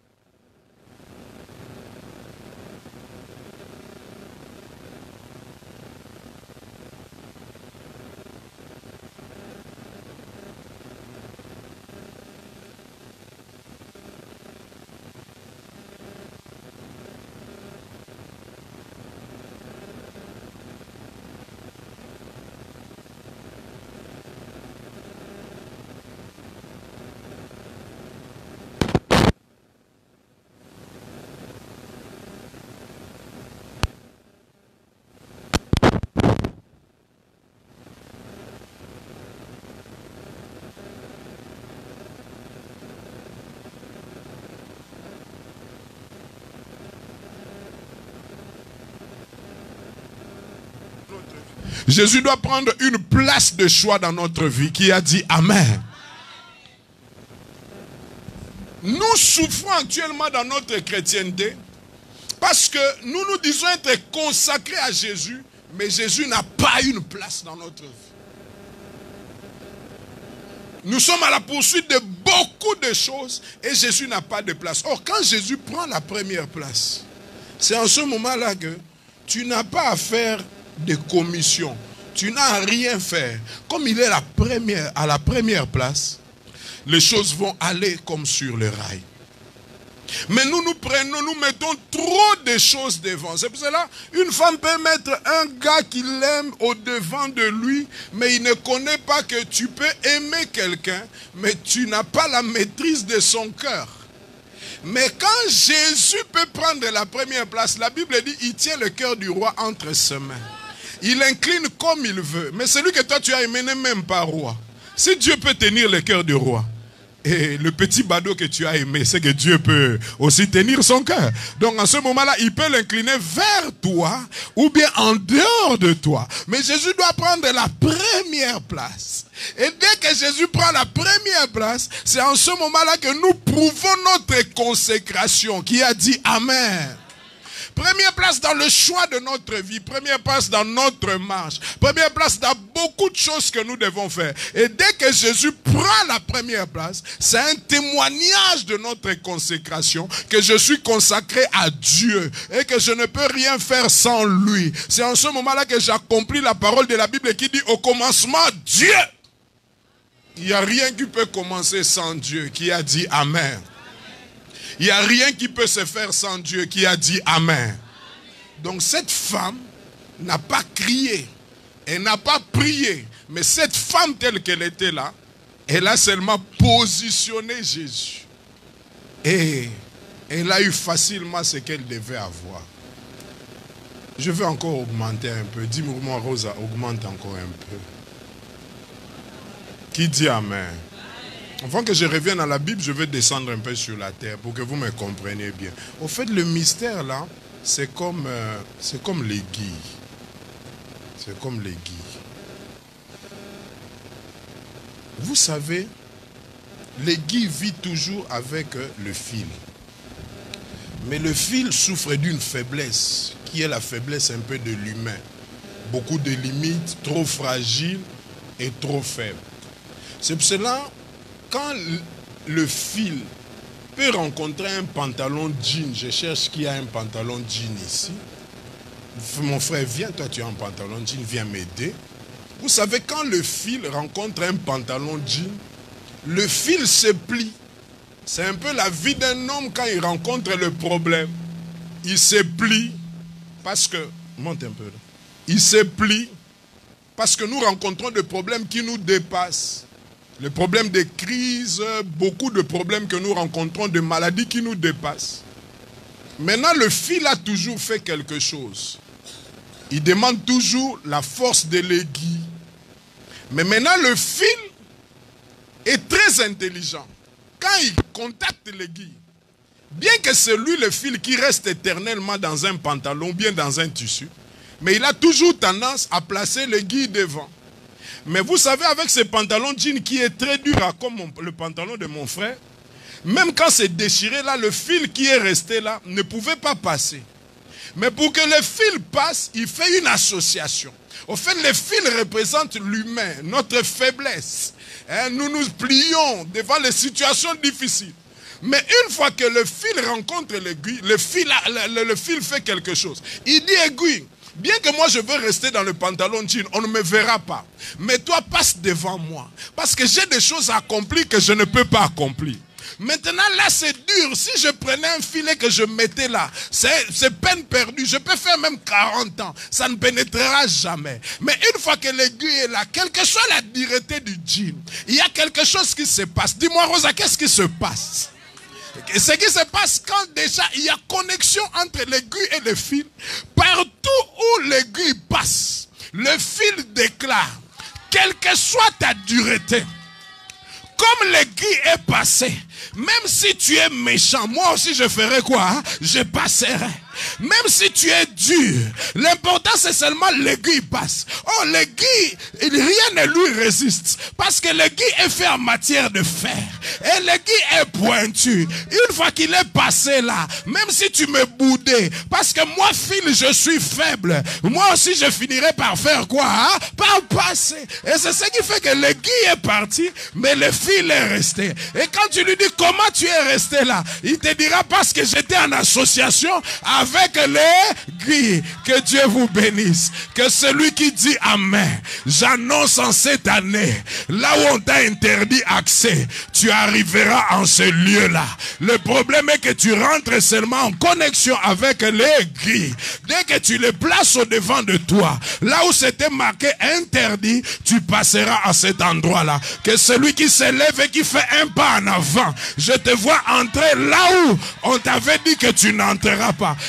Jésus doit prendre une place de choix dans notre vie. Qui a dit Amen? Nous souffrons actuellement dans notre chrétienté parce que nous nous disons être consacrés à Jésus, mais Jésus n'a pas une place dans notre vie. Nous sommes à la poursuite de beaucoup de choses et Jésus n'a pas de place. Or, quand Jésus prend la première place, c'est en ce moment-là que tu n'as pas à faire de commission. Tu n'as à rien faire. Comme il est à la première place, les choses vont aller comme sur le rail. Mais nous mettons trop de choses devant. C'est pour cela, une femme peut mettre un gars qu'il aime au devant de lui, mais il ne connaît pas que tu peux aimer quelqu'un, mais tu n'as pas la maîtrise de son cœur. Mais quand Jésus peut prendre la première place, la Bible dit, il tient le cœur du roi entre ses mains. Il incline comme il veut. Mais celui que toi tu as aimé n'est même pas roi. Si Dieu peut tenir le cœur du roi, et le petit badaud que tu as aimé, c'est que Dieu peut aussi tenir son cœur. Donc en ce moment-là, il peut l'incliner vers toi ou bien en dehors de toi. Mais Jésus doit prendre la première place. Et dès que Jésus prend la première place, c'est en ce moment-là que nous prouvons notre consécration, qui a dit Amen. Première place dans le choix de notre vie, première place dans notre marche, première place dans beaucoup de choses que nous devons faire. Et dès que Jésus prend la première place, c'est un témoignage de notre consécration, que je suis consacré à Dieu et que je ne peux rien faire sans lui. C'est en ce moment-là que j'accomplis la parole de la Bible qui dit au commencement Dieu. Il n'y a rien qui peut commencer sans Dieu, qui a dit Amen. Il n'y a rien qui peut se faire sans Dieu, qui a dit Amen. Donc cette femme n'a pas crié, elle n'a pas prié, mais cette femme telle qu'elle était là, elle a seulement positionné Jésus. Et elle a eu facilement ce qu'elle devait avoir. Je vais encore augmenter un peu. Dis-moi, Rosa, augmente encore un peu. Qui dit Amen? Avant que je revienne à la Bible, je vais descendre un peu sur la terre pour que vous me compreniez bien. Au fait, le mystère là, c'est comme l'aiguille. C'est comme l'aiguille. Vous savez, l'aiguille vit toujours avec le fil. Mais le fil souffre d'une faiblesse, qui est la faiblesse un peu de l'humain. Beaucoup de limites, trop fragiles et trop faibles. C'est pour cela, quand le fil peut rencontrer un pantalon jean, je cherche qui a un pantalon jean ici. Mon frère, viens, toi tu as un pantalon jean, viens m'aider. Vous savez, quand le fil rencontre un pantalon jean, le fil se plie. C'est un peu la vie d'un homme quand il rencontre le problème. Il se plie parce que... Monte un peu là. Il se plie parce que nous rencontrons des problèmes qui nous dépassent. Le problème des crises, beaucoup de problèmes que nous rencontrons, de maladies qui nous dépassent. Maintenant, le fil a toujours fait quelque chose. Il demande toujours la force de l'aiguille. Mais maintenant, le fil est très intelligent. Quand il contacte l'aiguille, bien que c'est lui le fil qui reste éternellement dans un pantalon, bien dans un tissu, mais il a toujours tendance à placer l'aiguille devant. Mais vous savez, avec ce pantalon jean qui est très dur, comme le pantalon de mon frère, même quand c'est déchiré là, le fil qui est resté là ne pouvait pas passer. Mais pour que le fil passe, il fait une association. Au fait, le fil représente l'humain, notre faiblesse. Nous nous plions devant les situations difficiles. Mais une fois que le fil rencontre l'aiguille, le fil fait quelque chose. Il dit aiguille. Bien que moi je veux rester dans le pantalon jean, on ne me verra pas. Mais toi passe devant moi. Parce que j'ai des choses à accomplir que je ne peux pas accomplir. Maintenant là c'est dur. Si je prenais un filet que je mettais là, c'est peine perdue. Je peux faire même 40 ans. Ça ne pénétrera jamais. Mais une fois que l'aiguille est là, quelle que soit la dureté du jean, il y a quelque chose qui se passe. Dis-moi Rosa, qu'est-ce qui se passe? Ce qui se passe quand déjà il y a connexion entre l'aiguille et le fil, partout où l'aiguille passe, le fil déclare, quelle que soit ta dureté, comme l'aiguille est passée, même si tu es méchant, moi aussi je ferai quoi? Hein? Je passerai. Même si tu es dur, l'important c'est seulement l'aiguille passe. Oh, l'aiguille, rien ne lui résiste. Parce que l'aiguille est fait en matière de fer. Et l'aiguille est pointue. Une fois qu'il est passé là, même si tu me boudais, parce que moi, fil, je suis faible. Moi aussi, je finirai par faire quoi? Hein? Par passer. Et c'est ce qui fait que l'aiguille est partie, mais le fil est resté. Et quand tu lui dis comment tu es resté là, il te dira parce que j'étais en association avec l'aiguille. Que Dieu vous bénisse. Que celui qui dit Amen, j'annonce en cette année, là où on t'a interdit accès, tu arriveras en ce lieu-là. Le problème est que tu rentres seulement en connexion avec l'aiguille. Dès que tu le places au devant de toi, là où c'était marqué interdit, tu passeras à cet endroit-là. Que celui qui s'élève et qui fait un pas en avant, je te vois entrer là où on t'avait dit que tu n'entreras pas.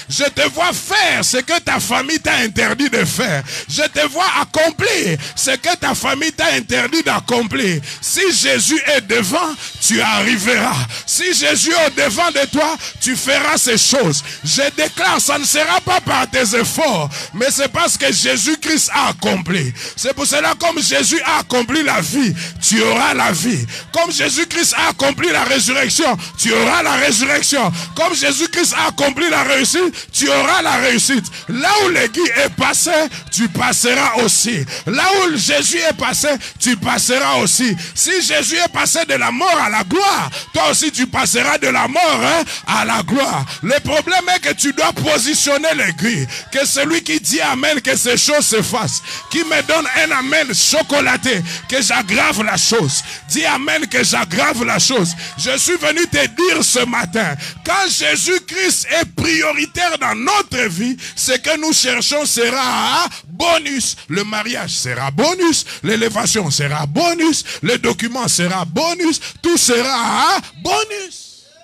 Je te vois faire ce que ta famille t'a interdit de faire. Je te vois accomplir ce que ta famille t'a interdit d'accomplir. Si Jésus est devant, tu arriveras. Si Jésus est devant de toi, tu feras ces choses. Je déclare, ça ne sera pas par tes efforts, mais c'est parce que Jésus-Christ a accompli. C'est pour cela, comme Jésus a accompli la vie, tu auras la vie. Comme Jésus-Christ a accompli la résurrection, tu auras la résurrection. Comme Jésus-Christ a accompli la réussite, tu auras la réussite. Là où l'aiguille est passée, tu passeras aussi. Là où Jésus est passé, tu passeras aussi. Si Jésus est passé de la mort à la gloire, toi aussi tu passeras de la mort à la gloire. Le problème est que tu dois positionner l'aiguille. Que celui qui dit amen, que ces choses se fassent. Qui me donne un amen chocolaté, que j'aggrave la chose. Dis amen, que j'aggrave la chose. Je suis venu te dire ce matin, quand Jésus-Christ est prioritaire dans notre vie, ce que nous cherchons sera bonus. Le mariage sera bonus, l'élévation sera bonus, le document sera bonus, tout sera bonus.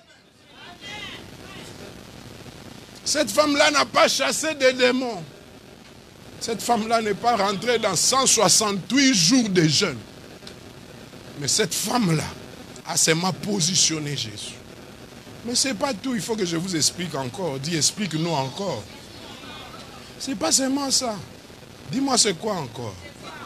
Cette femme-là n'a pas chassé des démons. Cette femme-là n'est pas rentrée dans 168 jours de jeûne. Mais cette femme-là a seulement positionné Jésus. Mais ce n'est pas tout, il faut que je vous explique encore. Dis, explique-nous encore. Ce n'est pas seulement ça. Dis-moi c'est quoi encore.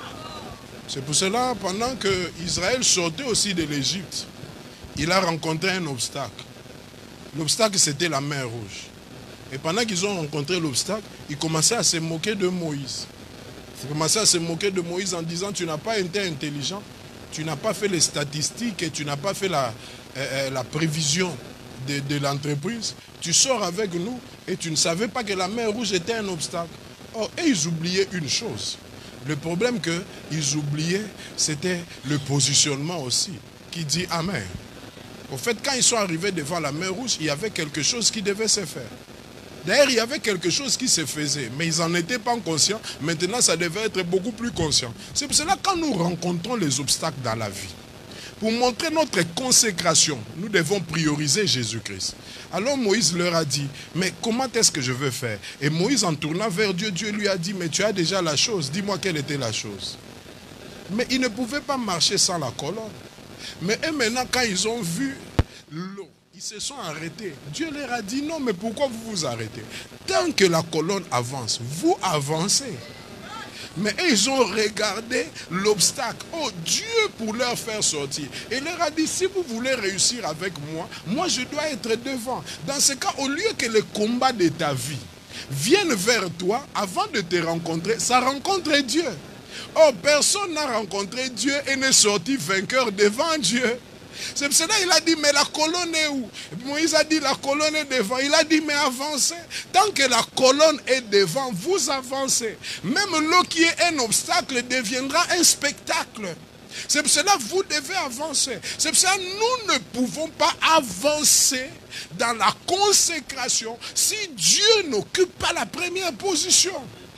C'est pour cela, pendant que Israël sortait aussi de l'Égypte, il a rencontré un obstacle. L'obstacle, c'était la mer Rouge. Et pendant qu'ils ont rencontré l'obstacle, ils commençaient à se moquer de Moïse. Ils commençaient à se moquer de Moïse en disant, tu n'as pas été intelligent, tu n'as pas fait les statistiques et tu n'as pas fait la prévision de l'entreprise. Tu sors avec nous et tu ne savais pas que la mer Rouge était un obstacle. Or, et ils oubliaient une chose. Le problème qu'ils oubliaient, c'était le positionnement aussi, qui dit Amen. Au fait, quand ils sont arrivés devant la mer Rouge, il y avait quelque chose qui devait se faire. D'ailleurs, il y avait quelque chose qui se faisait, mais ils n'en étaient pas conscients. Maintenant, ça devait être beaucoup plus conscient. C'est pour cela que quand nous rencontrons les obstacles dans la vie, pour montrer notre consécration, nous devons prioriser Jésus-Christ. Alors Moïse leur a dit, mais comment est-ce que je veux faire? Et Moïse, en tournant vers Dieu, Dieu lui a dit, mais tu as déjà la chose, dis-moi quelle était la chose. Mais ils ne pouvaient pas marcher sans la colonne. Mais eux, maintenant, quand ils ont vu l'eau, ils se sont arrêtés. Dieu leur a dit, non, mais pourquoi vous vous arrêtez? Tant que la colonne avance, vous avancez. Mais ils ont regardé l'obstacle. Oh, Dieu pour leur faire sortir. Et il leur a dit, si vous voulez réussir avec moi, moi je dois être devant. Dans ce cas, au lieu que le combat de ta vie vienne vers toi, avant de te rencontrer, ça rencontre Dieu. Oh, personne n'a rencontré Dieu et n'est sorti vainqueur devant Dieu. C'est pour cela qu'il a dit, mais la colonne est où? Moïse a dit, la colonne est devant. Il a dit, mais avancez. Tant que la colonne est devant, vous avancez. Même l'eau qui est un obstacle deviendra un spectacle. C'est pour cela que vous devez avancer. C'est pour cela que nous ne pouvons pas avancer dans la consécration si Dieu n'occupe pas la première position.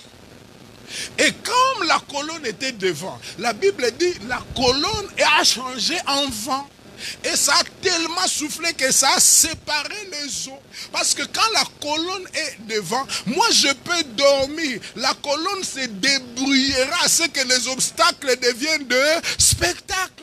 Et comme la colonne était devant, la Bible dit, la colonne a changé en vent. Et ça a tellement soufflé que ça a séparé les eaux. Parce que quand la colonne est devant, moi je peux dormir. La colonne se débrouillera à ce que les obstacles deviennent de spectacles.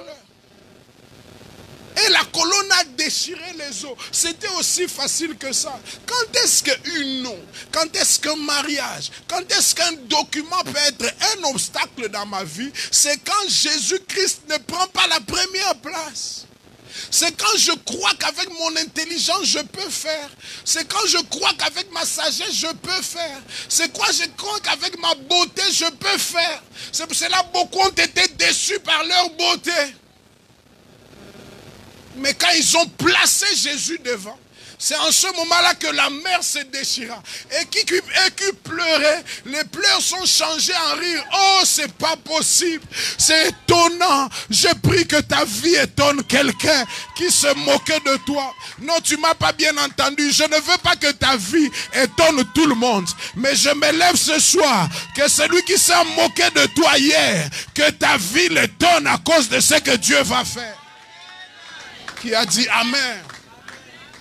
Et la colonne a déchiré les eaux. C'était aussi facile que ça. Quand est-ce qu'une eau, quand est-ce qu'un mariage, quand est-ce qu'un document peut être un obstacle dans ma vie? C'est quand Jésus-Christ ne prend pas la première place. C'est quand je crois qu'avec mon intelligence, je peux faire. C'est quand je crois qu'avec ma sagesse, je peux faire. C'est quand je crois qu'avec ma beauté, je peux faire. C'est pour cela que beaucoup ont été déçus par leur beauté. Mais quand ils ont placé Jésus devant, c'est en ce moment-là que la mer se déchira. Et qui pleurait, les pleurs sont changés en rire. Oh, c'est pas possible. C'est étonnant. Je prie que ta vie étonne quelqu'un qui se moquait de toi. Non, tu m'as pas bien entendu. Je ne veux pas que ta vie étonne tout le monde. Mais je me lève ce soir. Que celui qui s'est moqué de toi hier, que ta vie l'étonne à cause de ce que Dieu va faire. Qui a dit Amen.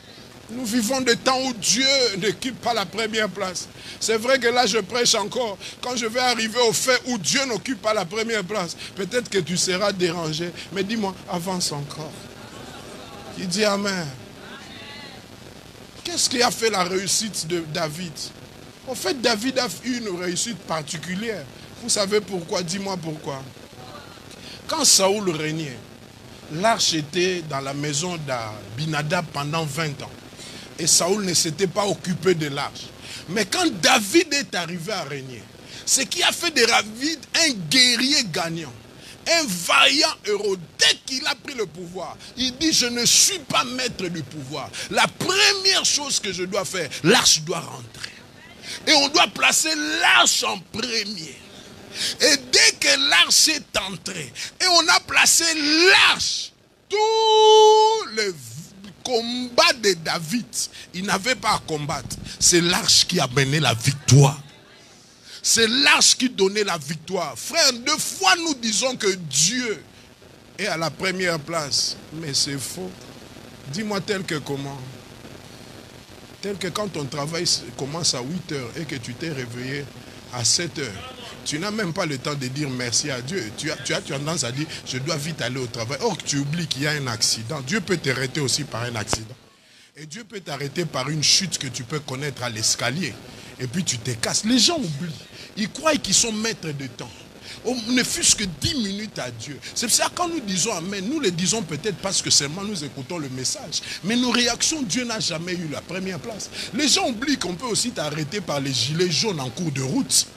Nous vivons des temps où Dieu n'occupe pas la première place. C'est vrai que là je prêche encore. Quand je vais arriver au fait où Dieu n'occupe pas la première place, peut-être que tu seras dérangé. Mais dis-moi, avance encore. Qui dit Amen. Qu'est-ce qui a fait la réussite de David? En fait, David a eu une réussite particulière. Vous savez pourquoi? Dis-moi pourquoi. Quand Saoul régnait, l'arche était dans la maison d'Abinadab pendant 20 ans. Et Saoul ne s'était pas occupé de l'arche. Mais quand David est arrivé à régner, ce qui a fait de David un guerrier gagnant, un vaillant héros. Dès qu'il a pris le pouvoir, il dit, je ne suis pas maître du pouvoir. La première chose que je dois faire, l'arche doit rentrer. Et on doit placer l'arche en premier. Et dès que l'arche est entrée, et on a placé l'arche, tous les combats de David, il n'avait pas à combattre. C'est l'arche qui a mené la victoire. C'est l'arche qui donnait la victoire. Frère, 2 fois nous disons que Dieu est à la première place. Mais c'est faux. Dis-moi tel que comment? Tel que quand ton travail commence à 8 heures et que tu t'es réveillé à 7 heures, tu n'as même pas le temps de dire merci à Dieu. Tu as tendance à dire, je dois vite aller au travail. Or, tu oublies qu'il y a un accident. Dieu peut t'arrêter aussi par un accident. Et Dieu peut t'arrêter par une chute que tu peux connaître à l'escalier. Et puis tu te casses. Les gens oublient. Ils croient qu'ils sont maîtres de temps. On ne fût-ce que 10 minutes à Dieu. C'est pour ça que quand nous disons Amen, nous le disons peut-être parce que seulement nous écoutons le message. Mais nos réactions, Dieu n'a jamais eu la première place. Les gens oublient qu'on peut aussi t'arrêter par les gilets jaunes en cours de route.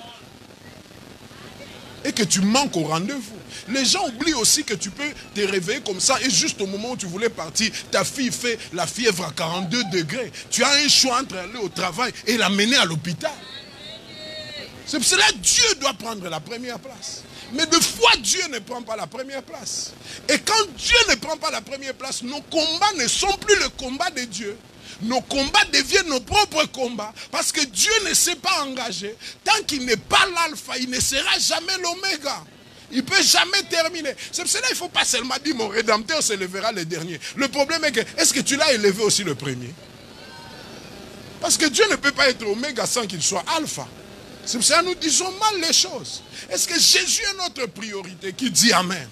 Et que tu manques au rendez-vous. Les gens oublient aussi que tu peux te réveiller comme ça et juste au moment où tu voulais partir, ta fille fait la fièvre à 42 degrés. Tu as un choix entre aller au travail et l'amener à l'hôpital. C'est pour cela que Dieu doit prendre la première place. Mais de fois, Dieu ne prend pas la première place. Et quand Dieu ne prend pas la première place, nos combats ne sont plus le combat de Dieu. Nos combats deviennent nos propres combats. Parce que Dieu ne s'est pas engagé. Tant qu'il n'est pas l'alpha, il ne sera jamais l'oméga. Il ne peut jamais terminer. C'est pour cela qu'il ne faut pas seulement dire mon rédempteur s'élèvera le dernier. Le problème est que, est-ce que tu l'as élevé aussi le premier? Parce que Dieu ne peut pas être oméga sans qu'il soit alpha. C'est pour ça que nous disons mal les choses. Est-ce que Jésus est notre priorité? Qui dit Amen?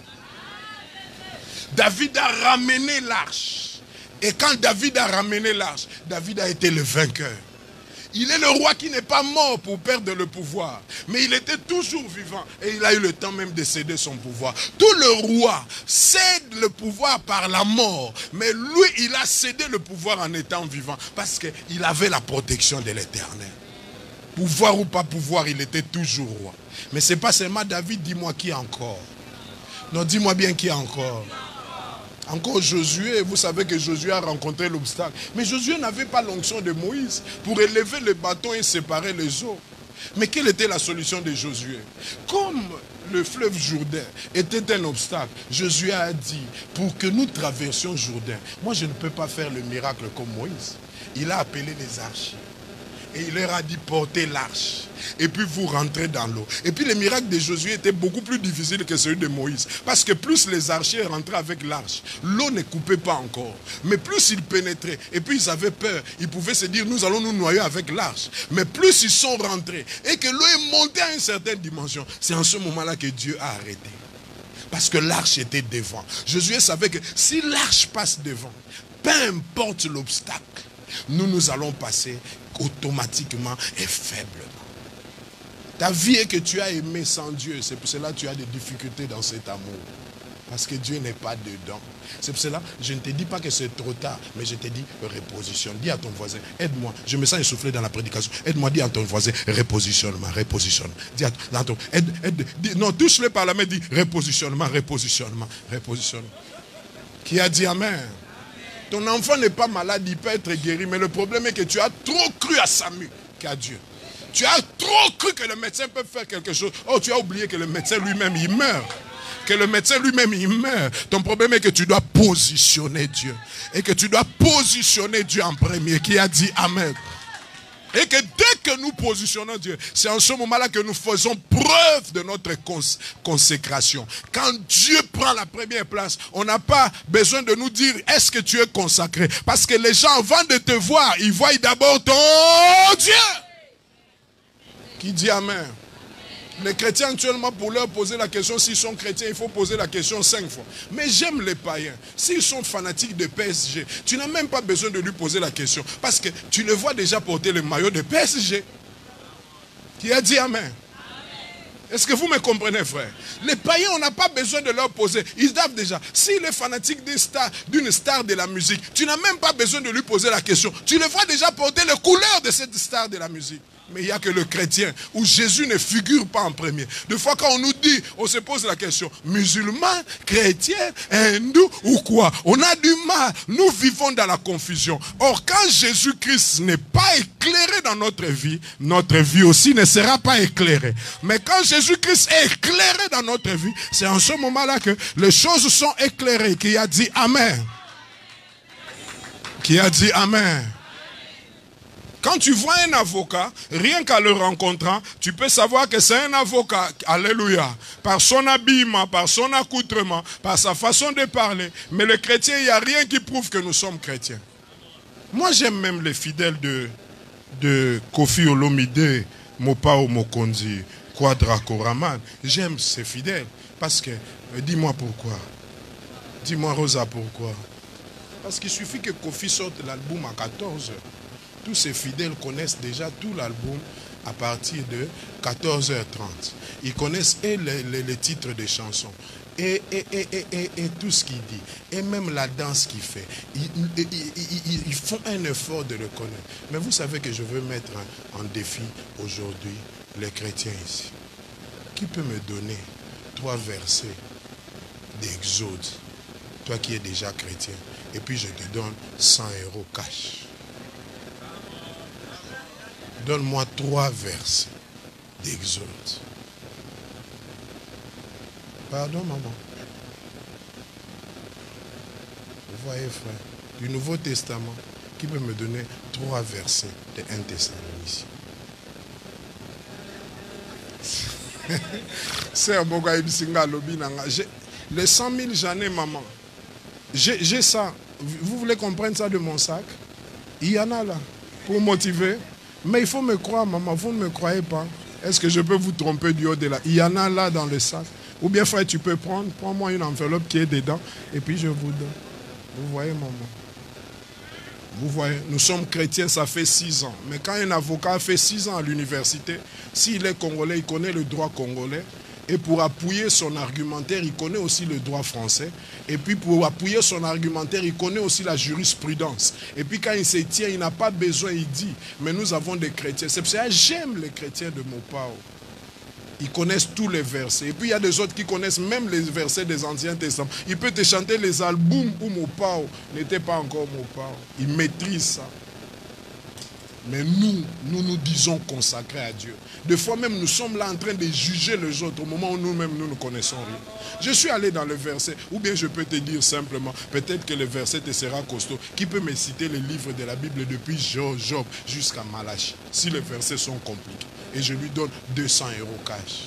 David a ramené l'arche. Et quand David a ramené l'arche, David a été le vainqueur. Il est le roi qui n'est pas mort pour perdre le pouvoir. Mais il était toujours vivant. Et il a eu le temps même de céder son pouvoir. Tout le roi cède le pouvoir par la mort. Mais lui, il a cédé le pouvoir en étant vivant. Parce qu'il avait la protection de l'Éternel. Pouvoir ou pas pouvoir, il était toujours roi. Mais ce n'est pas seulement David, dis-moi qui encore. Non, dis-moi bien qui encore. Encore Josué, vous savez que Josué a rencontré l'obstacle. Mais Josué n'avait pas l'onction de Moïse pour élever le bâton et séparer les eaux. Mais quelle était la solution de Josué? Comme le fleuve Jourdain était un obstacle, Josué a dit, pour que nous traversions Jourdain, moi je ne peux pas faire le miracle comme Moïse. Il a appelé les archers. Et il leur a dit, portez l'arche. Et puis vous rentrez dans l'eau. Et puis le miracle de Josué était beaucoup plus difficile que celui de Moïse. Parce que plus les archers rentraient avec l'arche, l'eau ne coupait pas encore. Mais plus ils pénétraient, et puis ils avaient peur. Ils pouvaient se dire, nous allons nous noyer avec l'arche. Mais plus ils sont rentrés, et que l'eau est montée à une certaine dimension, c'est en ce moment-là que Dieu a arrêté. Parce que l'arche était devant. Josué savait que si l'arche passe devant, peu importe l'obstacle, nous allons passer automatiquement et faiblement. Ta vie est que tu as aimé sans Dieu. C'est pour cela que tu as des difficultés dans cet amour. Parce que Dieu n'est pas dedans. C'est pour cela que je ne te dis pas que c'est trop tard, mais je te dis repositionne. Dis à ton voisin, aide-moi. Je me sens essoufflé dans la prédication. Aide-moi, dis à ton voisin, repositionnement, repositionne. Dis à ton, non, touche-le par la main, dis repositionnement, repositionnement, repositionnement. Qui a dit Amen? Ton enfant n'est pas malade, il peut être guéri, mais le problème est que tu as trop cru à Samuel qu'à Dieu. Tu as trop cru que le médecin peut faire quelque chose. Oh, tu as oublié que le médecin lui-même, il meurt. Que le médecin lui-même, il meurt. Ton problème est que tu dois positionner Dieu. Et que tu dois positionner Dieu en premier. Qui a dit Amen? Et que dès que nous positionnons Dieu, c'est en ce moment-là que nous faisons preuve de notre consécration. Quand Dieu prend la première place, on n'a pas besoin de nous dire « Est-ce que tu es consacré ?» Parce que les gens, avant de te voir, ils voient d'abord ton Dieu. Qui dit Amen? Les chrétiens actuellement, pour leur poser la question, s'ils sont chrétiens, il faut poser la question 5 fois. Mais j'aime les païens. S'ils sont fanatiques de PSG, tu n'as même pas besoin de lui poser la question. Parce que tu le vois déjà porter le maillot de PSG. Qui a dit Amen? Est-ce que vous me comprenez, frère? Les païens, on n'a pas besoin de leur poser. Ils savent déjà. S'il est fanatique d'une star de la musique, tu n'as même pas besoin de lui poser la question. Tu le vois déjà porter les couleurs de cette star de la musique. Mais il n'y a que le chrétien où Jésus ne figure pas en premier. Des fois, quand on nous dit, on se pose la question, musulman, chrétien, hindou ou quoi? On a du mal. Nous vivons dans la confusion. Or, quand Jésus-Christ n'est pas éclairé dans notre vie aussi ne sera pas éclairée. Mais quand Jésus-Christ est éclairé dans notre vie, c'est en ce moment-là que les choses sont éclairées. Qui a dit Amen? Qui a dit Amen? Quand tu vois un avocat, rien qu'à le rencontrant, tu peux savoir que c'est un avocat. Alléluia. Par son habillement, par son accoutrement, par sa façon de parler. Mais le chrétien, il n'y a rien qui prouve que nous sommes chrétiens. Moi, j'aime même les fidèles de Kofi Olomide, Mopao Mokonzi, Kwadra Koraman. J'aime ces fidèles. Parce que, dis-moi pourquoi. Dis-moi, Rosa, pourquoi. Parce qu'il suffit que Kofi sorte l'album à 14h. Tous ces fidèles connaissent déjà tout l'album à partir de 14h30. Ils connaissent les titres des chansons et tout ce qu'il dit. Et même la danse qu'il fait. Ils font un effort de le connaître. Mais vous savez que je veux mettre en défi aujourd'hui les chrétiens ici. Qui peut me donner 3 versets d'Exode? Toi qui es déjà chrétien. Et puis je te donne 100 € cash. Donne-moi 3 versets d'Exode. Pardon, maman. Vous voyez, frère, du Nouveau Testament, qui peut me donner 3 versets de 1 Thessaloniciens? C'est un bon gars, les 100 000, j'en ai, maman. J'ai ça. Vous voulez comprendre ça de mon sac? Il y en a là, pour motiver. Mais il faut me croire, maman, vous ne me croyez pas. Est-ce que je peux vous tromper du haut de là? Il y en a là dans le sac. Ou bien, frère, tu peux prendre, prends-moi une enveloppe qui est dedans, et puis je vous donne. Vous voyez, maman? Vous voyez, nous sommes chrétiens, ça fait 6 ans. Mais quand un avocat fait 6 ans à l'université, s'il est congolais, il connaît le droit congolais. Et pour appuyer son argumentaire, il connaît aussi le droit français. Et puis pour appuyer son argumentaire, il connaît aussi la jurisprudence. Et puis quand il se tient, il n'a pas besoin, il dit. Mais nous avons des chrétiens. C'est pour ça que j'aime les chrétiens de Mopao. Ils connaissent tous les versets. Et puis il y a des autres qui connaissent même les versets des Anciens Testaments. Il peut te chanter les albums où Mopao n'était pas encore Mopao. Il maîtrise ça. Mais nous disons consacrés à Dieu. Des fois même, nous sommes là en train de juger les autres au moment où nous-mêmes, nous ne connaissons rien. Je suis allé dans le verset, ou bien je peux te dire simplement, peut-être que le verset te sera costaud. Qui peut me citer les livres de la Bible depuis Job jusqu'à Malachie, si les versets sont compliqués? Et je lui donne 200 € cash.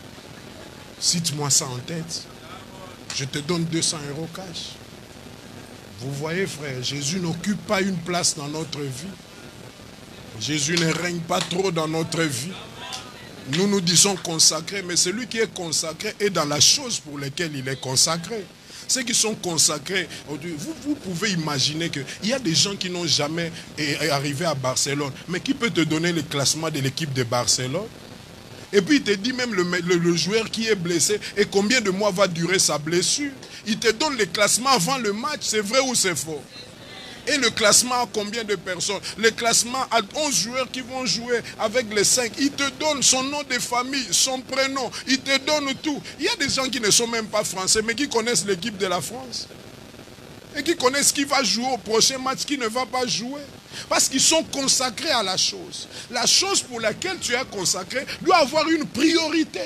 Cite-moi ça en tête. Je te donne 200 € cash. Vous voyez, frère, Jésus n'occupe pas une place dans notre vie. Jésus ne règne pas trop dans notre vie. Nous nous disons consacrés, mais celui qui est consacré est dans la chose pour laquelle il est consacré. Ceux qui sont consacrés, vous pouvez imaginer qu'il y a des gens qui n'ont jamais arrivé à Barcelone, mais qui peut te donner le classement de l'équipe de Barcelone? Et puis il te dit même le joueur qui est blessé et combien de mois va durer sa blessure. Il te donne le classement avant le match, c'est vrai ou c'est faux? Et le classement a combien de personnes? Le classement a 11 joueurs qui vont jouer avec les 5. Il te donne son nom de famille, son prénom. Il te donne tout. Il y a des gens qui ne sont même pas français, mais qui connaissent l'équipe de la France. Et qui connaissent qui va jouer au prochain match, qui ne va pas jouer. Parce qu'ils sont consacrés à la chose. La chose pour laquelle tu es consacré doit avoir une priorité.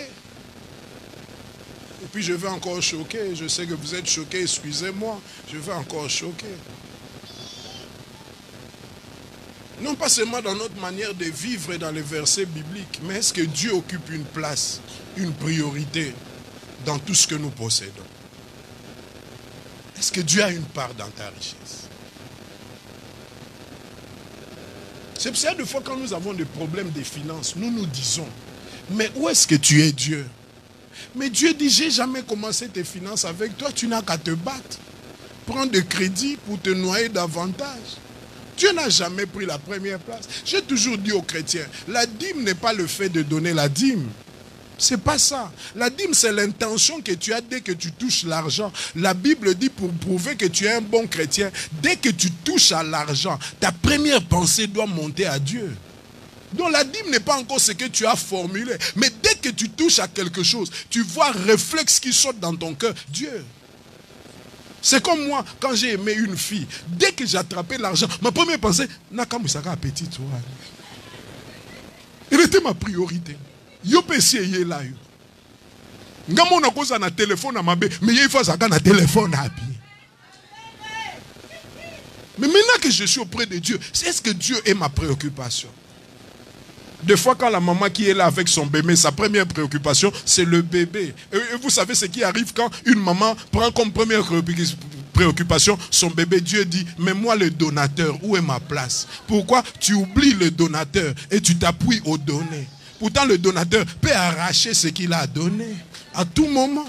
Et puis je vais encore choquer. Je sais que vous êtes choqués, excusez-moi. Je vais encore choquer. Non pas seulement dans notre manière de vivre et dans les versets bibliques, mais est-ce que Dieu occupe une place, une priorité dans tout ce que nous possédons? Est-ce que Dieu a une part dans ta richesse? C'est pour ça, des fois, quand nous avons des problèmes de finances, nous nous disons, mais où est-ce que tu es, Dieu? Mais Dieu dit, j'ai jamais commencé tes finances avec toi, tu n'as qu'à te battre. Prendre des crédits pour te noyer davantage. Dieu n'a jamais pris la première place. J'ai toujours dit aux chrétiens, la dîme n'est pas le fait de donner la dîme. C'est pas ça. La dîme, c'est l'intention que tu as dès que tu touches l'argent. La Bible dit, pour prouver que tu es un bon chrétien, dès que tu touches à l'argent, ta première pensée doit monter à Dieu. Donc la dîme n'est pas encore ce que tu as formulé. Mais dès que tu touches à quelque chose, tu vois un réflexe qui saute dans ton cœur. Dieu. C'est comme moi, quand j'ai aimé une fille, dès que j'ai attrapé l'argent, ma première pensée, Nakamusaka petite. Elle était ma priorité. Yo peux essayer là. Ngamo na koza na téléphone à ma bé, mais il faut ça na téléphone à pied. Mais maintenant que je suis auprès de Dieu, est-ce que Dieu est ma préoccupation? Des fois, quand la maman qui est là avec son bébé, sa première préoccupation, c'est le bébé. Et vous savez ce qui arrive quand une maman prend comme première préoccupation son bébé. Dieu dit, mais moi le donateur, où est ma place? Pourquoi tu oublies le donateur et tu t'appuies au donné? Pourtant, le donateur peut arracher ce qu'il a donné à tout moment.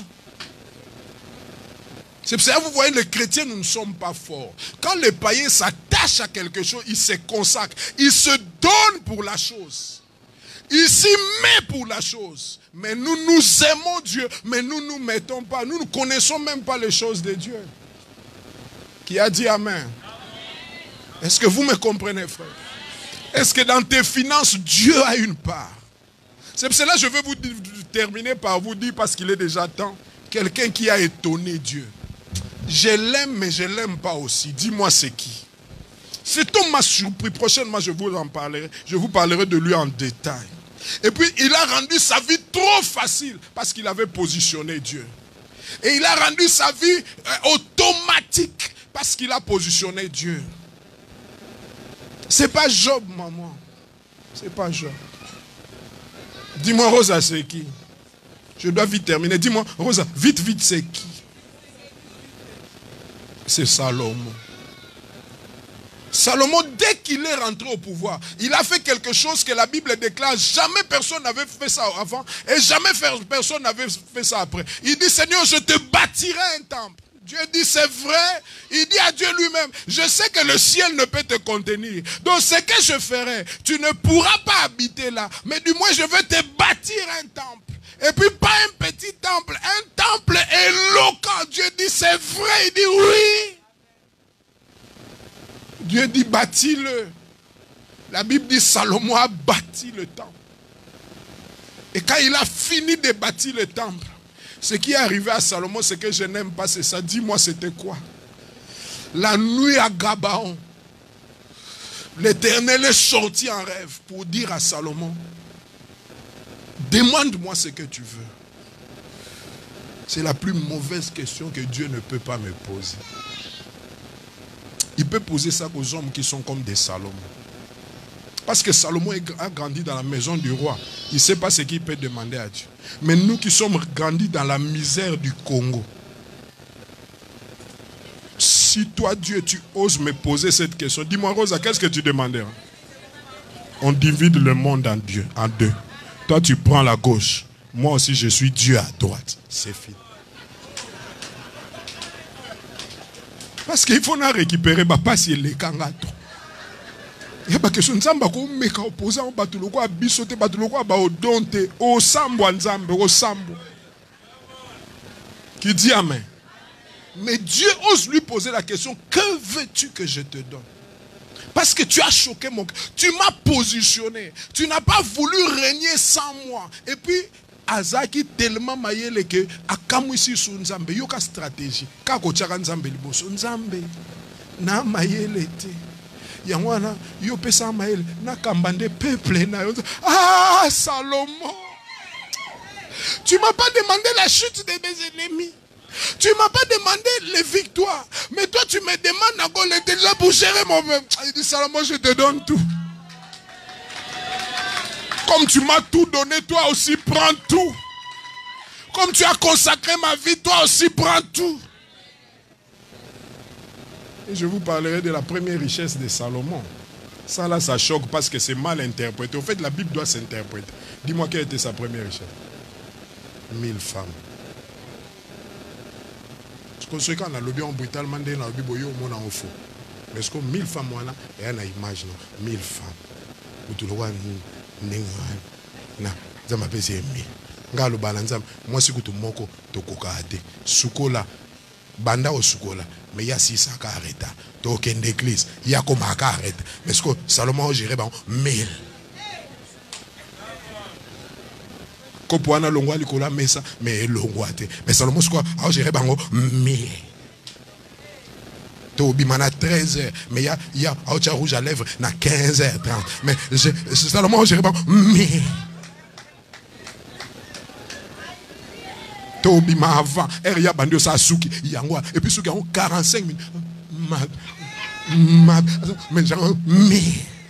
C'est pour ça que vous voyez, les chrétiens, nous ne sommes pas forts. Quand les païens s'attachent à quelque chose, ils se consacrent. Ils se donnent pour la chose. Ils s'y mettent pour la chose. Mais nous, nous aimons Dieu, mais nous ne nous mettons pas. Nous ne connaissons même pas les choses de Dieu. Qui a dit Amen? Est-ce que vous me comprenez, frère? Est-ce que dans tes finances, Dieu a une part? C'est pour cela que je vais vous terminer par vous dire, parce qu'il est déjà temps, quelqu'un qui a étonné Dieu. Je l'aime, mais je ne l'aime pas aussi. Dis-moi c'est qui? Cet homme m'a surpris. Prochainement, je vous en parlerai. Je vous parlerai de lui en détail. Et puis, il a rendu sa vie trop facile parce qu'il avait positionné Dieu. Et il a rendu sa vie automatique parce qu'il a positionné Dieu. C'est pas Job, maman. C'est pas Job. Dis-moi, Rosa, c'est qui? Je dois vite terminer. Dis-moi, Rosa, vite, c'est qui? C'est Salomon. Salomon, dès qu'il est rentré au pouvoir, il a fait quelque chose que la Bible déclare. Jamais personne n'avait fait ça avant et jamais personne n'avait fait ça après. Il dit, Seigneur, je te bâtirai un temple. Dieu dit, c'est vrai. Il dit à Dieu lui-même, je sais que le ciel ne peut te contenir. Donc ce que je ferai, tu ne pourras pas habiter là. Mais du moins, je vais te bâtir un temple. Et puis pas un petit temple, un temple éloquent. Dieu dit, c'est vrai. Il dit, oui. Dieu dit, bâtis-le. La Bible dit, Salomon a bâti le temple. Et quand il a fini de bâtir le temple, ce qui est arrivé à Salomon, ce que je n'aime pas, c'est ça. Dis-moi, c'était quoi? La nuit à Gabaon, l'Éternel est sorti en rêve pour dire à Salomon, demande-moi ce que tu veux. C'est la plus mauvaise question que Dieu ne peut pas me poser. Il peut poser ça aux hommes qui sont comme des Salomon. Parce que Salomon a grandi dans la maison du roi. Il ne sait pas ce qu'il peut demander à Dieu. Mais nous qui sommes grandis dans la misère du Congo, si toi, Dieu, tu oses me poser cette question, dis-moi, Rosa, qu'est-ce que tu demanderas? On divise le monde en deux. Toi, tu prends la gauche. Moi aussi, je suis Dieu à droite. C'est fini. Parce qu'il faut nous récupérer, pas si les kangato. Il y a des questions, Nzamba ko meka opposant batuloko a bisote batuloko a baodonte au sambo nzambe au sambo. Qui dit amen. Mais Dieu ose lui poser la question, que veux-tu que je te donne? Parce que tu as choqué mon cœur. Tu m'as positionné. Tu n'as pas voulu régner sans moi. Et puis Azaki tellement mayele que akamwisi su nzambe yoka stratégie. Kako tchaka nzambe liboso nzambe na mayele te. Yangwana yo pesa mayele na kambande peuple na yo. Ah Salomon. Tu m'as pas demandé la chute de mes ennemis. Tu m'as pas demandé les victoires. Mais toi tu me demandes encore déjà pour gérer mon peuple. Il dit Salomon, je te donne tout. Comme tu m'as tout donné, toi aussi prends tout. Comme tu as consacré ma vie, toi aussi prends tout. Et je vous parlerai de la première richesse de Salomon. Ça là, ça choque parce que c'est mal interprété. Au fait, la Bible doit s'interpréter. Dis-moi quelle était sa première richesse. 1000 femmes. Parce que quand on a lobby en brutalement, on a lobby boyo, on a un faux. Mais ce que 1000 femmes, on a une image, 1000 femmes. Vous le voyez, ça m'appelle 1000. Moi, si tu moko, tu kokate. Sukola, banda au sukola. Mais il y a 600 qui arrêtent. Tu as aucune église. Il y a comme un qui arrête. Mais ce que Salomon a géré, 1000. Kopoana longwa likola mesa mais longwa te mais Salomon quoi a géré bango 1000 to bimana 13h mais il y a autre rouge à lèvres na 15h30 mais Salomon a géré bango 1000 to bima avant ya bandio sa suki yango et puis suki en 45 minutes mais genre 1000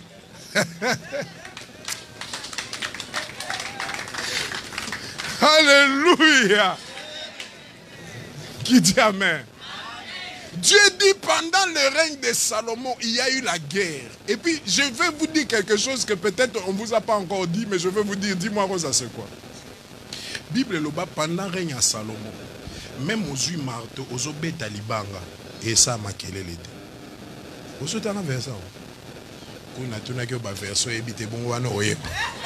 Alléluia. Qui dit Amen? Dieu dit pendant le règne de Salomon, il y a eu la guerre. Et puis je vais vous dire quelque chose que peut-être on ne vous a pas encore dit, mais je vais vous dire, dis-moi Rosa, c'est quoi? Bible le bas pendant le règne à Salomon, même aux yeux marteaux, aux obés talibanga, et ça m'a quel était. Vous souhaitez un verset? Qu'on a tout n'a que verset, et bité bon, on a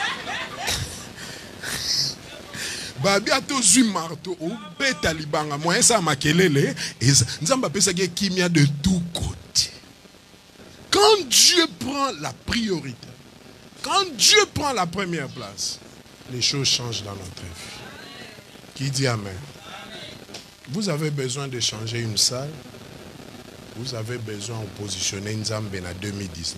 Babia to zui marteau au betalibanga moyen ça makelele et nzamba pesa ki kimia de tous côtés. Quand Dieu prend la priorité, quand Dieu prend la première place, les choses changent dans notre vie. Qui dit Amen? Vous avez besoin de changer une salle. Vous avez besoin de positionner Nzambe en 2019.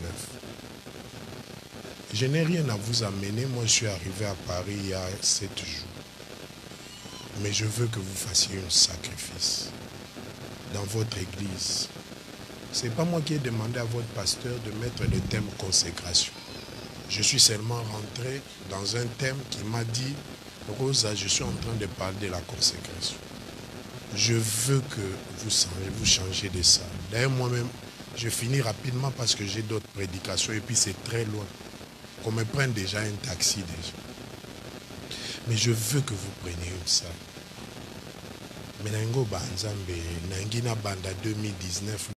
Je n'ai rien à vous amener. Moi, je suis arrivé à Paris il y a 7 jours. Mais je veux que vous fassiez un sacrifice dans votre église. Ce n'est pas moi qui ai demandé à votre pasteur de mettre le thème consécration. Je suis seulement rentré dans un thème qui m'a dit, Rosa, je suis en train de parler de la consécration. Je veux que vous changez de salle. D'ailleurs, moi-même, je finis rapidement parce que j'ai d'autres prédications et puis c'est très loin. Qu'on me prenne déjà un taxi déjà. Mais je veux que vous preniez une salle. Mais Nango Banzambe, Nangina Banda 2019.